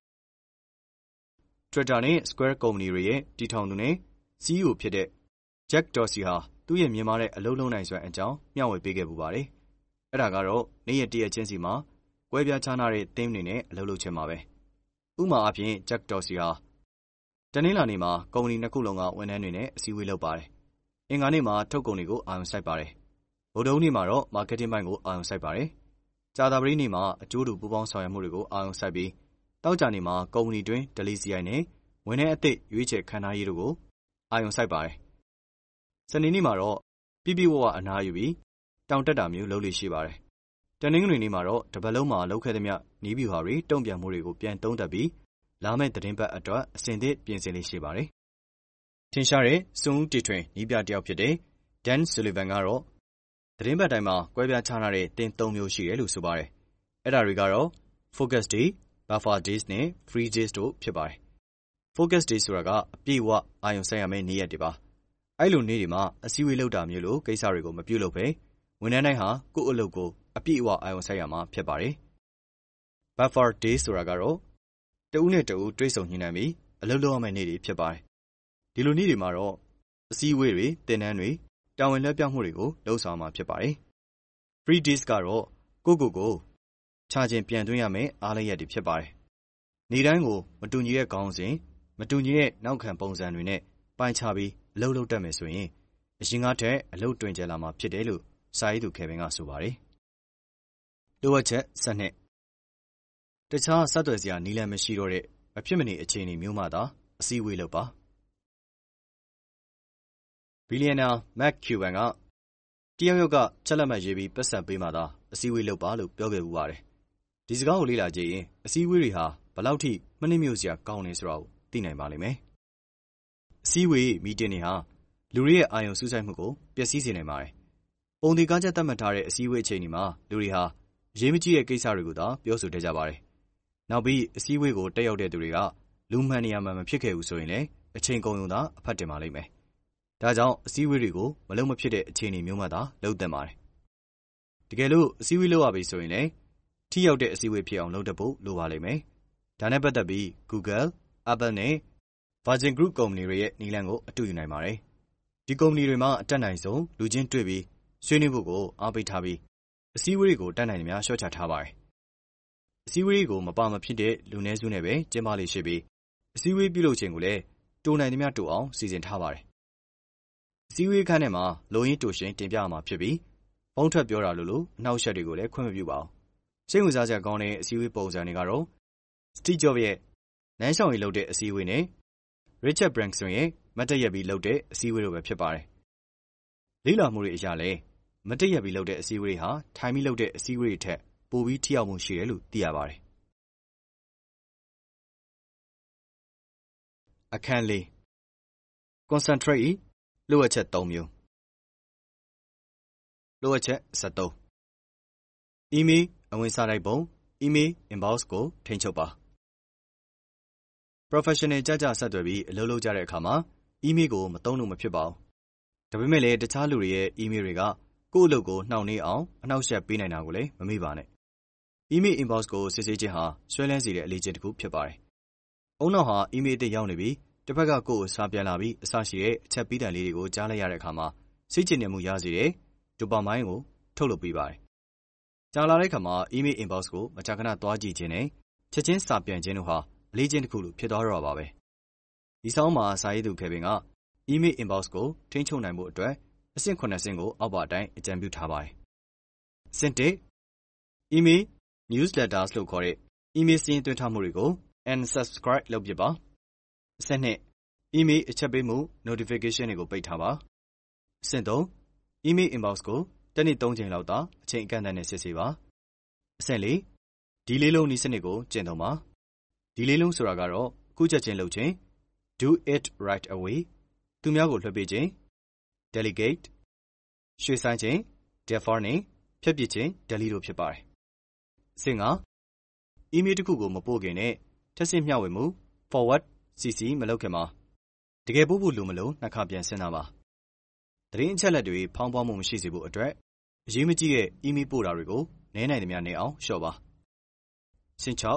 Twitter နဲ့ Square ကုမ္ပဏီတွေရဲ့တည်ထောင်သူနဲ့ C E O ဖြစ်တဲ့ Jack Dorsey ဟာသူ့ရဲ့မြင်မာတဲ့အလုပ်လုပ်နိုင်စွမ်းအကြောင်းမျှဝေပေးခဲ့ပူပါတယ်အဲ့ဒါကတော့နေ့ရက်တရက်ချင်းစီမှာကွဲပြားခြားနားတဲ့သင်နေနဲ့အလုပ်လုပ်ခြင်းပါပဲဥပမာအဖြစ် Jack Dorsey ဟာတနင်္လာနေ့မှာကုမ္ပဏီနှစ်ခုလုံးကဝန်ထမ်းတွေနဲ့အစည်းအဝေးလုပ်ပါတယ်အင်္ဂါနေ့မှာထုတ်ကုန်တွေကိုအာရုံစိုက်ပါတယ်ဗုဒ္ဓဟူးနေ့မှာတော့ marketing ဘိုင်းကိုအာရုံစိုက်ပါတယ်ကြာသပတေးနေ့မှာအကျိုးတူပူးပေါင်းဆောင်ရွက်မှုတွေကိုအာရုံစိုက်ပြီးတောက်ကြနေ့မှာကုမ္ပဏီတွင် Daily C I နဲ့ဝန်ထမ်းအသစ်ရွေးချယ်ခန့်ထားရေးတို့ကိုအာရုံစိုက်ပါတယ်စနေနေ့မှာတော့ပြပြဝဝအနားယူပြီးတောင်တက်တာမျိုးလုပ်လို့ရှိပါတယ်တနင်္ဂနွေနေ့မှာတော့တပတ်လုံးမှာလုပ်ခဲ့သမျှနီးဗျူဟာတွေတုံ့ပြန်မှုတွေကိုပြန်သုံးသပ်ပြီးလာမယ့်သတင်းပတ်အတွက်အစဉ်သစ်ပြင်ဆင်လေးရှိပါတယ်ထင်ရှားတဲ့စွန့်ဦးတီထွင်နီးပြတယောက်ဖြစ်တဲ့ Dan Sullivan ကတော့သတင်းပတ်တိုင်းမှာကွဲပြားခြားနားတဲ့သင်သုံးမျိုးရှိတယ်လို့ဆိုပါတယ်အဲ့ဒါတွေကတော့ focus day, buffer days နဲ့ free days တို့ဖြစ်ပါတယ် focus day ဆိုတာကအပြည့်အဝအာရုံစိုက်ရမယ့်နေ့ရက်တွေပါအဲ့လိုနေ့တွေမှာအစည်းအဝေးလုပ်တာမျိုးလို့ကိစ္စတွေကိုမပြုလုပ်ပဲဝန်ထမ်းတိုင်းဟာကိုယ့်အလုပ်ကိုအပြည့်အဝအာရုံစိုက်ရမှာဖြစ်ပါတယ် buffer days ဆိုတာကတော့တဦးနဲ့တဦးတွေ့ဆုံညှိနှိုင်းပြီးအလုပ်လုပ်ရမယ့်နေ့တွေဖြစ်ပါတယ်ဒီလိုနေ့တွေမှာတော့အစည်းအဝေးတွေသင်တန်းတွေတာဝန်လွှဲပြောင်းမှုတွေကိုလုပ်ဆောင်မှာဖြစ်ပါတယ် free days ကတော့ကိုယ့်ကိုယ်ကိုခြားခြင်းပြန်သွင်းရမယ့်အားလျက်တွေဖြစ်ပါတယ်နေ့တိုင်းကိုမတူညီတဲ့ခေါင်းစဉ်မတူညီတဲ့နောက်ခံပုံစံတွေနဲ့ပိုင်းခြားပြီးအလုပ်လုပ်တတ်မယ်ဆိုရင်အရင်ကတည်းကအလုပ်တွင်ကျလာမှာဖြစ်တယ်လို့စာရေးသူခေဗင်ကဆိုပါတယ်လျှို့ဝှက်ချက်၁၂တခြားဆက်သွယ်စရာနည်းလမ်းမရှိတော့တဲ့မဖြစ်မနေအခြေအနေမျိုးမှသာအစည်းအဝေးလုပ်ပါဘီလီယံနာ Mark Cuban ကတယောက်ယောက်ကချက်လက်မှတ်ရေးပြီးပတ်စံပေးမှသာအစည်းအဝေးလုပ်ပါလို့ပြောခဲ့ပူပါတယ်ဒီစကားကိုလေ့လာကြည့်ရင်အစည်းအဝေးတွေဟာဘယ်လောက်ထိမနှိမ့်မြို့စရာကောင်းနေဆိုတာကိုသိနိုင်ပါလိမ့်မယ်အစည်းအဝေးမီတင်တွေဟာလူတွေရဲ့အာရုံစူးစိုက်မှုကိုပျက်စီးစေနိုင်ပါတယ်ပုံဒီကားချက်သတ်မှတ်ထားတဲ့အစည်းအဝေးအချိန်ဒီမှာလူတွေဟာအရေးမကြီးတဲ့ကိစ္စတွေကိုသာပြောဆိုတတ်ကြပါတယ်နောက်ပြီးအစည်းအဝေးကိုတက်ရောက်တဲ့သူတွေကလူမှန်နေရာမှန်မဖြစ်ခဲ့ဘူးဆိုရင်လည်းအချိန်ကုန်ုံသာအဖတ်တင်ပါလိမ့်မယ်ဒါကြောင့်အစည်းအဝေးတွေကိုမလုပ်မဖြစ်တဲ့အခြေအနေမျိုးမှသာလုပ်သင့်ပါတယ်တကယ်လို့အစည်းအဝေးလုပ်ရပြီဆိုရင်လည်းထိရောက်တဲ့အစည်းအဝေးဖြစ်အောင်လုပ်တတ်ဖို့လိုပါလိမ့်မယ်ဒါနဲ့ပတ်သက်ပြီး Google, Apple နဲ့ Virgin Group ကုမ္ပဏီတွေရဲ့နည်းလမ်းကိုအတူယူနိုင်ပါတယ်ဒီကုမ္ပဏီတွေမှာအတက်နိုင်ဆုံးလူချင်းတွေ့ပြီးဆွေးနွေးဖို့ကိုအားပေးထားပြီးအစည်းအဝေးတွေကိုတက်နိုင်သမျှရှော့ချထားပါတယ်အစည်းအဝေးကိုမပါမဖြစ်တဲ့လူနည်းစုနဲ့ပဲကျင်းပလေးရှိပြီးအစည်းအဝေးပြုလုပ်ခြင်းကိုလည်းတိုးနိုင်သမျှတိုးအောင်စီစဉ်ထားပါတယ်အစီဝေးခန်းထဲမှာလုံရင်းတူရှင်တင်ပြမှာဖြစ်ပြီးဖုံးထွက်ပြောတာလို့လို့အနောက်ရှက်တွေကိုလည်းခွင့်မပြုပါဘူး။စိတ်ဝင်စားစရာကောင်းတဲ့အစည်းအဝေးပုံစံတွေကတော့ Steve Jobs ရဲ့နန်းရှောင်ရီလုပ်တဲ့အစည်းအဝေးနဲ့ Richard Branson ရဲ့မတ်တရက်ပြီးလုပ်တဲ့အစည်းအဝေးတို့ပဲဖြစ်ပါတယ်။လေ့လာမှုတွေအရလည်းမတ်တရက်ပြီးလုပ်တဲ့အစည်းအဝေးဟာထိုင်ပြီးလုပ်တဲ့အစည်းအဝေးတွေထက်ပိုပြီးထိရောက်မှုရှိတယ်လို့သိရပါတယ်။အခန်းလေး Concentrate လိုအပ်ချက်သုံးမျိုးလိုအပ်ချက်၁၃ Email အဝင်စာတိုက်ပုံ Email inbox ကိုထိန်းချုပ်ပါ Professional ကြကြဆက်သွယ်ပြီးအလုပ်လုပ်ကြတဲ့အခါမှာ Email ကိုမသုံးလို့မဖြစ်ပါဘူး။ဒါပေမဲ့လည်းတခြားလူတွေရဲ့ Email တွေကကိုယ့်အလုပ်ကိုနှောင့်နှေးအောင်အနှောက်အယှက်ပေးနိုင်တာကိုလည်းမမေ့ပါနဲ့။ Email inbox ကိုစစ်ဆေးခြင်းဟာဆွဲလန်းစေတဲ့အလေ့အကျင့်တစ်ခုဖြစ်ပါတယ်။အုံနောက်ဟာ Email အသစ်ရောက်နေပြီးတစ်ဖက်ကကိုယ့်ကိုစာပြန်လာပြီးအစရှိတဲ့အချက်ပေးတံလေးတွေကိုကြားလိုက်ရတဲ့အခါမှာစိတ်ချနေမှုရစေတဲ့ dopamine ကိုထုတ်လုပ်ပေးပါတယ်။ကြာလာတဲ့အခါမှာ email inbox ကိုမကြာခဏသွားကြည့်ခြင်းနဲ့ချက်ချင်းစာပြန်ခြင်းတို့ဟာအလေးချင်းတစ်ခုလိုဖြစ်သွားတော့ပါပဲ။ဒီဆောင်းမှာစာရေးသူခေပင်က email inbox ကိုထိန်းချုပ်နိုင်ဖို့အတွက်အဆင့်ခုနှစ်ဆင့်ကိုအောက်ပါအတိုင်းအကြံပြုထားပါတယ်။အဆင့်တစ် email newsletters လို့ခေါ်တဲ့ email စာရင်းသွင်းထားမှုတွေကို unsubscribe လုပ်ပစ်ပါ။အဆင့်နှစ် email အချက်ပေးမှု notification တွေကိုပိတ်ထားပါ။အဆင့်သုံး email inbox ကိုတစ်နေ့သုံးချိန်လောက်သာအချိန်အကန့်အသတ်နဲ့စစ်ဆေးပါ။အဆင့်လေးဒီလေးလုံးနည်းစနစ်ကိုကျင့်သုံးပါ။ဒီလေးလုံးဆိုတာကတော့အခုချက်ချင်းလုပ်ခြင်း do it right away သူများကိုလွှဲပေးခြင်း delegate ရွှေ့ဆိုင်းခြင်း defer နဲ့ဖျက်ပစ်ခြင်း delete တို့ဖြစ်ပါတယ်။အဆင့်ငါ email တစ်ခုကိုမပို့ခင်နဲ့ထပ်ဆင့်မျှဝေမှု forward စီစီမလုပ်ခင်မှာတကယ်ပို့ဖို့လိုမလို့နှစ်ခါပြန်စဉ်းစားပါ။သတင်းအချက်အလက်တွေဖောင်းပွားမှုမရှိစေဖို့အတွက်အရေးမကြီးတဲ့ email ပို့တာတွေကိုနည်းနိုင်သမျှနည်းအောင်လျှော့ပါ။အဆင့်၆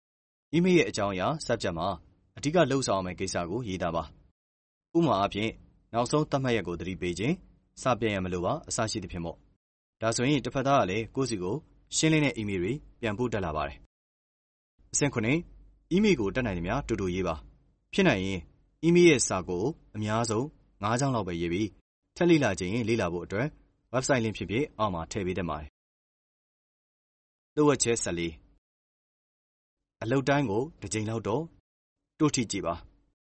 email ရဲ့အကြောင်းအရာ subject မှာအဓိကလှုပ်ဆောင်ရမယ့်ကိစ္စကိုရေးသားပါ။ဥပမာအားဖြင့်နောက်ဆုံးသတ်မှတ်ရက်ကိုသတိပေးခြင်းစာပြန်ရမလို့ပါအစရှိသဖြင့်ပေါ့။ဒါဆိုရင်တစ်ဖက်သားကလည်းကိုယ့်စီကိုရှင်းလင်းတဲ့ email တွေပြန်ပို့တတ်လာပါတယ်။အဆင့်ခုနှစ် email ကိုတက်နိုင်သမျှတူတူရေးပါ။ဖြစ်နိုင်ရင် email ရဲ့စာကိုအများဆုံးငါးကြောင်းလောက်ပဲရေးပြီးထပ်လေ့လာခြင်းရင်လေ့လာဖို့အတွက် website link ဖြစ်ဖြစ်အောက်မှာထည့်ပေးတတ်ပါတယ်။လိုအပ်ချက်၁၄အလုပ်တိုင်းကိုတစ်ကြိမ်လောက်တော့တိုးထိကြည့်ပါ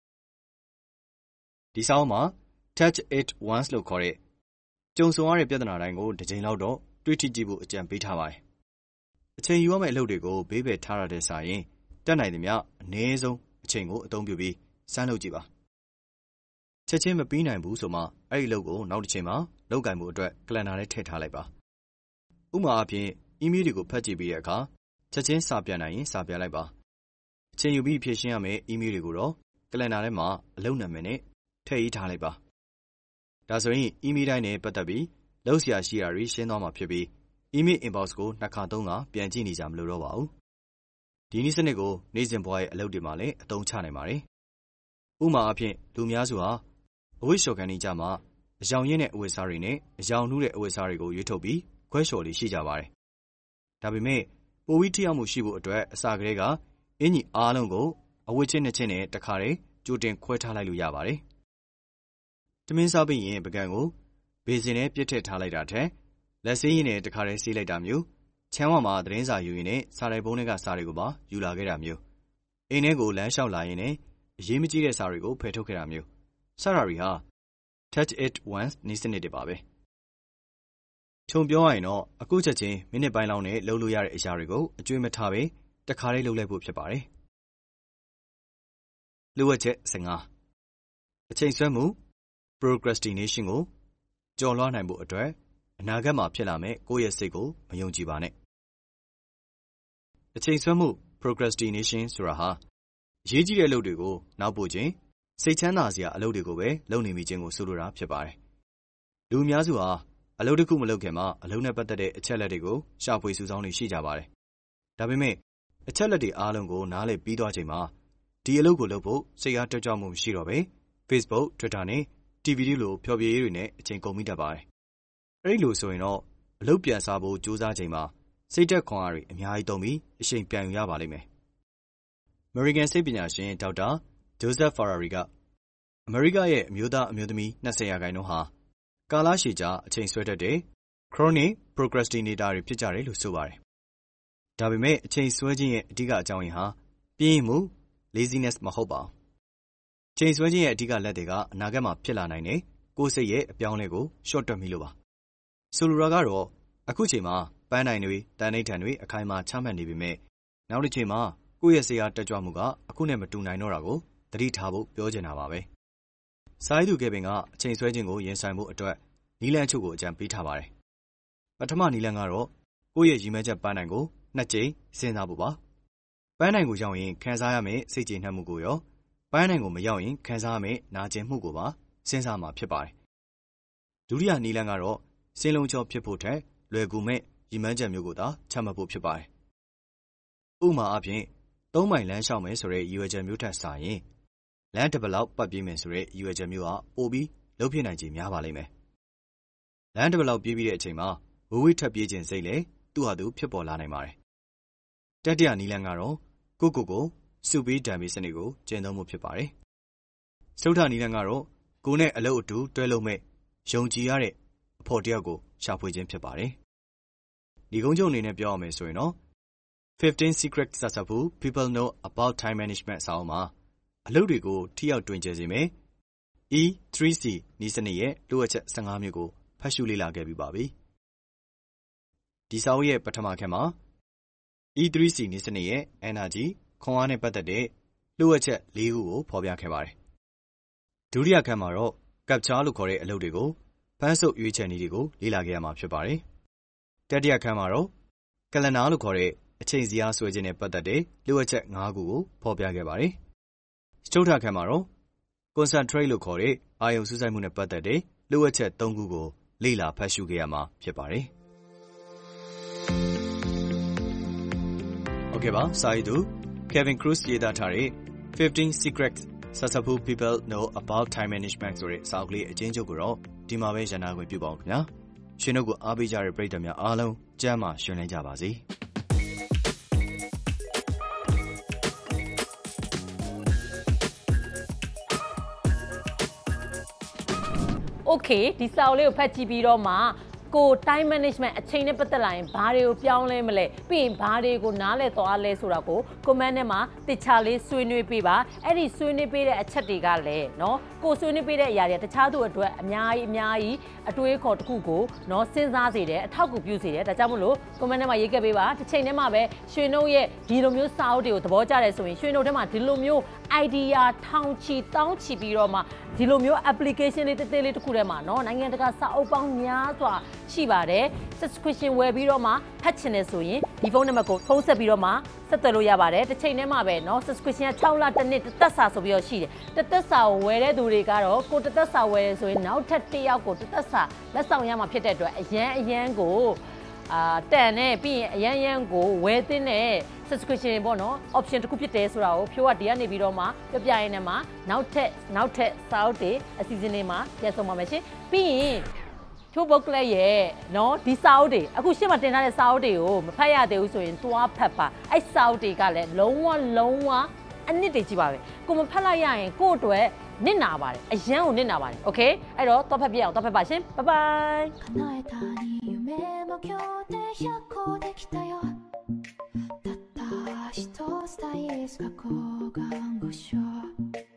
။ဒီဆောင်းမှာ touch it once လို့ခေါ်တဲ့ကြုံဆုံရတဲ့ပြဿနာတိုင်းကိုတစ်ကြိမ်လောက်တော့တွေးထိကြည့်ဖို့အကြံပေးထားပါတယ်။အချိန်ယူရမယ့်အလုပ်တွေကိုဘေးပယ်ထားရတဲ့စာရင်တက်နိုင်သမျှအနည်းဆုံးအချိန်ကိုအသုံးပြုပြီးစမ်းလုပ်ကြည့်ပါ။ချက်ချင်းမပြီးနိုင်ဘူးဆိုမှအဲ့ဒီအလုပ်ကိုနောက်တစ်ချိန်မှာလုပ်ကင်မှုအတွက်ကလန်ဒါထဲထည့်ထားလိုက်ပါ။ဥပမာအားဖြင့် email တွေကိုဖတ်ကြည့်ပြီးတဲ့အခါချက်ချင်းစာပြန်နိုင်ရင်စာပြန်လိုက်ပါ။အချိန်ယူပြီးဖြည့်ရှင်းရမယ့် email တွေကိုတော့ကလန်ဒါထဲမှာအလုပ်နာမည်နဲ့ထည့်ရေးထားလိုက်ပါ။ဒါဆိုရင် email တိုင်းနဲ့ပတ်သက်ပြီးလုပ်စရာရှိတာတွေရှင်းသွားမှာဖြစ်ပြီး email inbox ကိုနှစ်ခါသုံးခါပြန်ကြည့်နေကြမလို့တော့ပါဘူး။ဒီနည်းစနစ်ကိုနေ့စဉ်ဘဝရဲ့အလုပ်တွေမှာလည်းအသုံးချနိုင်ပါတယ်။ဥပမာအားဖြင့်လူများစုဟာအဝတ်လျှော်ခန်းနေကြမှာအယောင်ရင်းတဲ့အဝတ်အစားတွေနဲ့အယောင်နှူးတဲ့အဝတ်အစားတွေကိုရွေးထုတ်ပြီးခွဲလျှော်လေးရှိကြပါတယ်။ဒါပေမဲ့ပိုပြီးထိရောက်မှုရှိဖို့အတွက်အစကတည်းကအင်ကြီးအားလုံးကိုအဝတ်ချင်းနှစ်ချင်းနဲ့တခါတည်းကြိုတင်ခွဲထားလိုက်လို့ရပါတယ်။တမင်းစားပြီးရင်ပကံကိုဘေးစင်နဲ့ပြစ်ထည့်ထားလိုက်တာထက်လက်ဆေးရည်နဲ့တခါတည်းဆေးလိုက်တာမျိုးချမ်းဝမှာသတင်းစာယူရင်းနဲ့စာရိုက်ပုံးတွေကစာတွေကိုပါယူလာခဲ့တာမျိုးအိမ်ထဲကိုလမ်းလျှောက်လာရင်းနဲ့အရေးမကြီးတဲ့စာတွေကိုဖယ်ထုတ်ခဲ့တာမျိုးစတာတွေဟာ touch it once နည်းစနစ်တွေပါပဲခြုံပြောရရင်တော့အခုချက်ချင်းမိနစ်ပိုင်းလောက်နဲ့လုပ်လို့ရတဲ့အရာတွေကိုအကျွေးမထားပဲတခါတည်းလုပ်လိုက်ဖို့ဖြစ်ပါတယ်လိုအပ်ချက်၁၅အချိန်ဆွဲမှု procrastination ကိုကျော်လွှားနိုင်ဖို့အတွက်အနာဂတ်မှာဖြစ်လာမယ့်ကိုယ့်ရဲ့စိတ်ကိုမယုံကြည်ပါနဲ့အချိန်ဆွဲမှု procrastination ဆိုတာဟာအရေးကြီးတဲ့အလုပ်တွေကိုနောက်ပို့ခြင်းစိတ်ချမ်းသာစရာအလုပ်တွေကိုပဲလုပ်နေမိခြင်းကိုဆိုလိုတာဖြစ်ပါတယ်လူအများစုဟာအလုပ်တစ်ခုမလုပ်ခင်မှာအလုပ်နဲ့ပတ်သက်တဲ့အချက်လက်တွေကိုရှာဖွေစုဆောင်းနေရှိကြပါတယ်ဒါပေမဲ့အချက်လက်တွေအားလုံးကိုနားလည်ပြီးသွားချိန်မှာဒီအလုပ်ကိုလုပ်ဖို့စိတ်အားတက်ကြွမှုမရှိတော့ပဲ Facebook, Twitter နဲ့ တီဗီ လိုဖျော်ဖြေရေးတွေနဲ့အချိန်ကုန်မိတတ်ပါတယ်အဲ့ဒီလိုဆိုရင်တော့အလုပ်ပြန်စားဖို့ကြိုးစားချိန်မှာစိတ်သက်ခွန်အားတွေအများကြီးသုံးပြီးအချိန်ပြန်ယူရပါလိမ့်မယ်။ American စိတ်ပညာရှင်ဒေါက်တာ Joseph Ferrari က America ရဲ့အမျိုးသားအမျိုးသမီး၂၀ရာခိုင်နှုန်းဟာကာလရှည်ကြာအချိန်ဆွဲတတ်တဲ့ chronic procrastinator တွေဖြစ်ကြတယ်လို့ဆိုပါတယ်။ဒါပေမဲ့အချိန်ဆွဲခြင်းရဲ့အဓိကအကြောင်းရင်းဟာပြင်းမှု laziness မဟုတ်ပါဘူး။ချိန်ဆွဲခြင်းရဲ့အဓိကလက်တွေကအနာဂတ်မှာဖြစ်လာနိုင်တဲ့ကိုယ်စိတ်ရဲ့အပြောင်းအလဲကိုရှော့တွက်မိလို့ပါ။ဆိုလိုတာကတော့အခုချိန်မှာပန်းနိုင်တွေတန်နှိဋ္ဌံတွေအခိုင်အမာချမှတ်နေပေမဲ့နောက်တစ်ချိန်မှာကိုယ့်ရဲ့စိတ်အားတက်ကြွမှုကအခုနဲ့မတူနိုင်တော့တာကိုသတိထားဖို့ပြောချင်တာပါပဲ။စာရေးသူကယ်ဗင်ကအချိန်ဆွဲခြင်းကိုရင်ဆိုင်ဖို့အတွက်နည်းလမ်းအချို့ကိုအကြံပေးထားပါတယ်။ပထမနည်းလမ်းကတော့ကိုယ့်ရဲ့ရည်မှန်းချက်ပန်းနိုင်ကိုနှစ်ကြိမ်စဉ်းစားဖို့ပါ။ပန်းနိုင်ကိုရောက်ရင်ခံစားရမယ့်စိတ်ကျေနပ်မှုကိုရောပန်းနိုင်ကိုမရောက်ရင်ခံစားရမယ့်နာကျင်မှုကိုပါစဉ်းစားမှာဖြစ်ပါတယ်။ဒုတိယနည်းလမ်းကတော့စင်းလုံးချောဖြစ်ဖို့ထက်လွယ်ကူမဲ့ရည်မှန်းချက်မျိုးကိုသာချမှတ်ဖို့ဖြစ်ပါတယ်။ဥပမာအားဖြင့်သုံးမိုင်လမ်းလျှောက်မယ်ဆိုတဲ့ရည်ရွယ်ချက်မျိုးထက်စာရင်လမ်းတစ်ပလောက်ပတ်ပြေးမယ်ဆိုတဲ့ရည်ရွယ်ချက်မျိုးကပိုပြီးလုပ်ဖြစ်နိုင်ခြေများပါလိမ့်မယ်။လမ်းတစ်ပလောက်ပြေးပြီးတဲ့အချိန်မှာဝဝိထပ်ပြေးခြင်းစိတ်လည်းသူ့ဟာသူဖြစ်ပေါ်လာနိုင်ပါတယ်။တတိယနည်းလမ်းကတော့ကိုကိုကိုစုပေးတံပေးစနစ်ကိုကျင့်သုံးမှုဖြစ်ပါတယ်။စတုထနည်းလမ်းကတော့ကိုယ်နဲ့အလုပ်အတူတွဲလုပ်မဲ့ယုံကြည်ရတဲ့အဖို့တယောက်ကိုရှာဖွေခြင်းဖြစ်ပါတယ်။ဒီကုန်းချုပ်အနေနဲ့ပြောရမယ်ဆိုရင်တော့fifteen secrets successful people know about time management ဆောင်းမှာအလုပ်တွေကိုထိရောက်တွင်ကျယ်စေမယ်E three C နည်းစနစ်ရဲ့လိုအပ်ချက်၁၅မျိုးကိုဖတ်ရှုလေ့လာခဲ့ပြီးပါပြီ။ဒီစာအုပ်ရဲ့ပထမခန်းမှာ E three C နည်းစနစ်ရဲ့ energy ခွန်အားနဲ့ပတ်သက်တဲ့လိုအပ်ချက်၄ခုကိုဖော်ပြခဲ့ပါတယ်။ဒုတိယခန်းမှာတော့ capture လို့ခေါ်တဲ့အလုပ်တွေကိုဖန်ဆုပ်ရွေးချယ်နည်းတွေကိုလေ့လာခဲ့ရမှာဖြစ်ပါတယ်။တတိယခန်းမှာတော့ calendar လို့ခေါ်တဲ့အချိန်စည်းအားဆွဲခြင်းနဲ့ပတ်သက်တဲ့လိုအပ်ချက်၅ခုကိုဖော်ပြခဲ့ပါတယ်။စတုထခန်းမှာတော့ concentrate လို့ခေါ်တဲ့အာရုံစူးစိုက်မှုနဲ့ပတ်သက်တဲ့လိုအပ်ချက်၃ခုကိုလေ့လာဖတ်ရှုခဲ့ရမှာဖြစ်ပါတယ်။ဟုတ်ကဲ့ပါစာရေးသူ Kevin Cruz ရေးသားထားတဲ့ fifteen secrets successful people know about time management ဆိုတဲ့စာအုပ်ကလေးအကျဉ်းချုပ်ကိုတော့ဒီမှာပဲရန်နာခွင့်ပြုပါအောင်ခင်ဗျာ။ရှင်တို့ကိုအားပေးကြတဲ့ပရိသတ်များအားလုံးကျမ်းမာရှင်လန်းကြပါစေ။ Okay ဒီစာအုပ်လေးကိုဖတ်ကြည့်ပြီးတော့မှကို time management အချိန်နဲ့ပတ်သက်လာရင်ဘာတွေကိုပြောင်းလဲမလဲပြီးရင်ဘာတွေကိုနားလည်သွားလဲဆိုတာကို comment ထဲမှာတခြားလေးဆွေးနွေးပေးပါအဲ့ဒီဆွေးနွေးပေးတဲ့အချက်တွေကလည်းเนาะကိုဆွေးနွေးပေးတဲ့အရာတွေတခြားသူအတွက်အများကြီးအများကြီးအတွေးခေါ်တစ်ခုကိုเนาะစဉ်းစားစေတယ်အထောက်အကူပြုစေတယ်ဒါကြောင့်မို့လို့ comment ထဲမှာရေးခဲ့ပေးပါတစ်ချိန်တည်းမှာပဲရွှေနှုတ်ရဲ့ဒီလိုမျိုးစာအုပ်တွေကိုသဘောကျတယ်ဆိုရင်ရွှေနှုတ်ထဲမှာဒီလိုမျိုး idea ထောင်ချီတောင်းချီပြီးတော့မှဒီလိုမျိုး application လေးတစ်သေးလေးတစ်ခုထဲမှာเนาะနိုင်ငံတကာစာအုပ်ပေါင်းများစွာရှိပါတယ် subscription ဝယ်ပြီးတော့မှဖတ်ချင်တယ်ဆိုရင်ဒီဖုန်းနံပါတ်ကိုဖုန်းဆက်ပြီးတော့မှဆက်သွယ်လို့ရပါတယ်တစ်ချိန်တည်းမှာပဲเนาะ subscription က၆လတစ်နှစ်တစ်သက်စာဆိုပြီးတော့ရှိတယ်တစ်သက်စာကိုဝယ်တဲ့သူတွေကတော့ကိုတစ်သက်စာဝယ်ရဆိုရင်နောက်ထပ်တစ်ယောက်ကိုတစ်သက်စာလက်ဆောင်ရမှာဖြစ်တဲ့အတွက်အရန်အရန်ကိုအာတန်နဲ့ပြီးရင်အရန်ရန်ကိုဝယ်သင့်တဲ့ subscription ပေါ့နော် option တစ်ခုဖြစ်တယ်ဆိုတာကိုဖြိုးကဒီကနေပြီးတော့မှပြပြရင်းနဲ့မှနောက်ထပ်နောက်ထပ်စာအုပ်တွေအစီအစဉ်တွေမှာပြန်ဆောင်ပါမယ်ရှင်ပြီးရင်ဖြိုးဘုတ်ကလေးရဲ့နော်ဒီစာအုပ်တွေအခုရှင်းမတင်ထားတဲ့စာအုပ်တွေကိုမဖတ်ရသေးဘူးဆိုရင်သွားဖတ်ပါအဲ့စာအုပ်တွေကလည်းလုံးဝလုံးဝအနစ်တွေကြီးပါပဲကိုမဖတ်လိုက်ရရင်ကို့အတွက်နစ်နာပါတယ်အရန်ကိုနစ်နာပါတယ်โอเคအဲ့တော့သွားဖတ်ပြအောင်သွားဖတ်ပါရှင်ဘိုင်ဘိုင်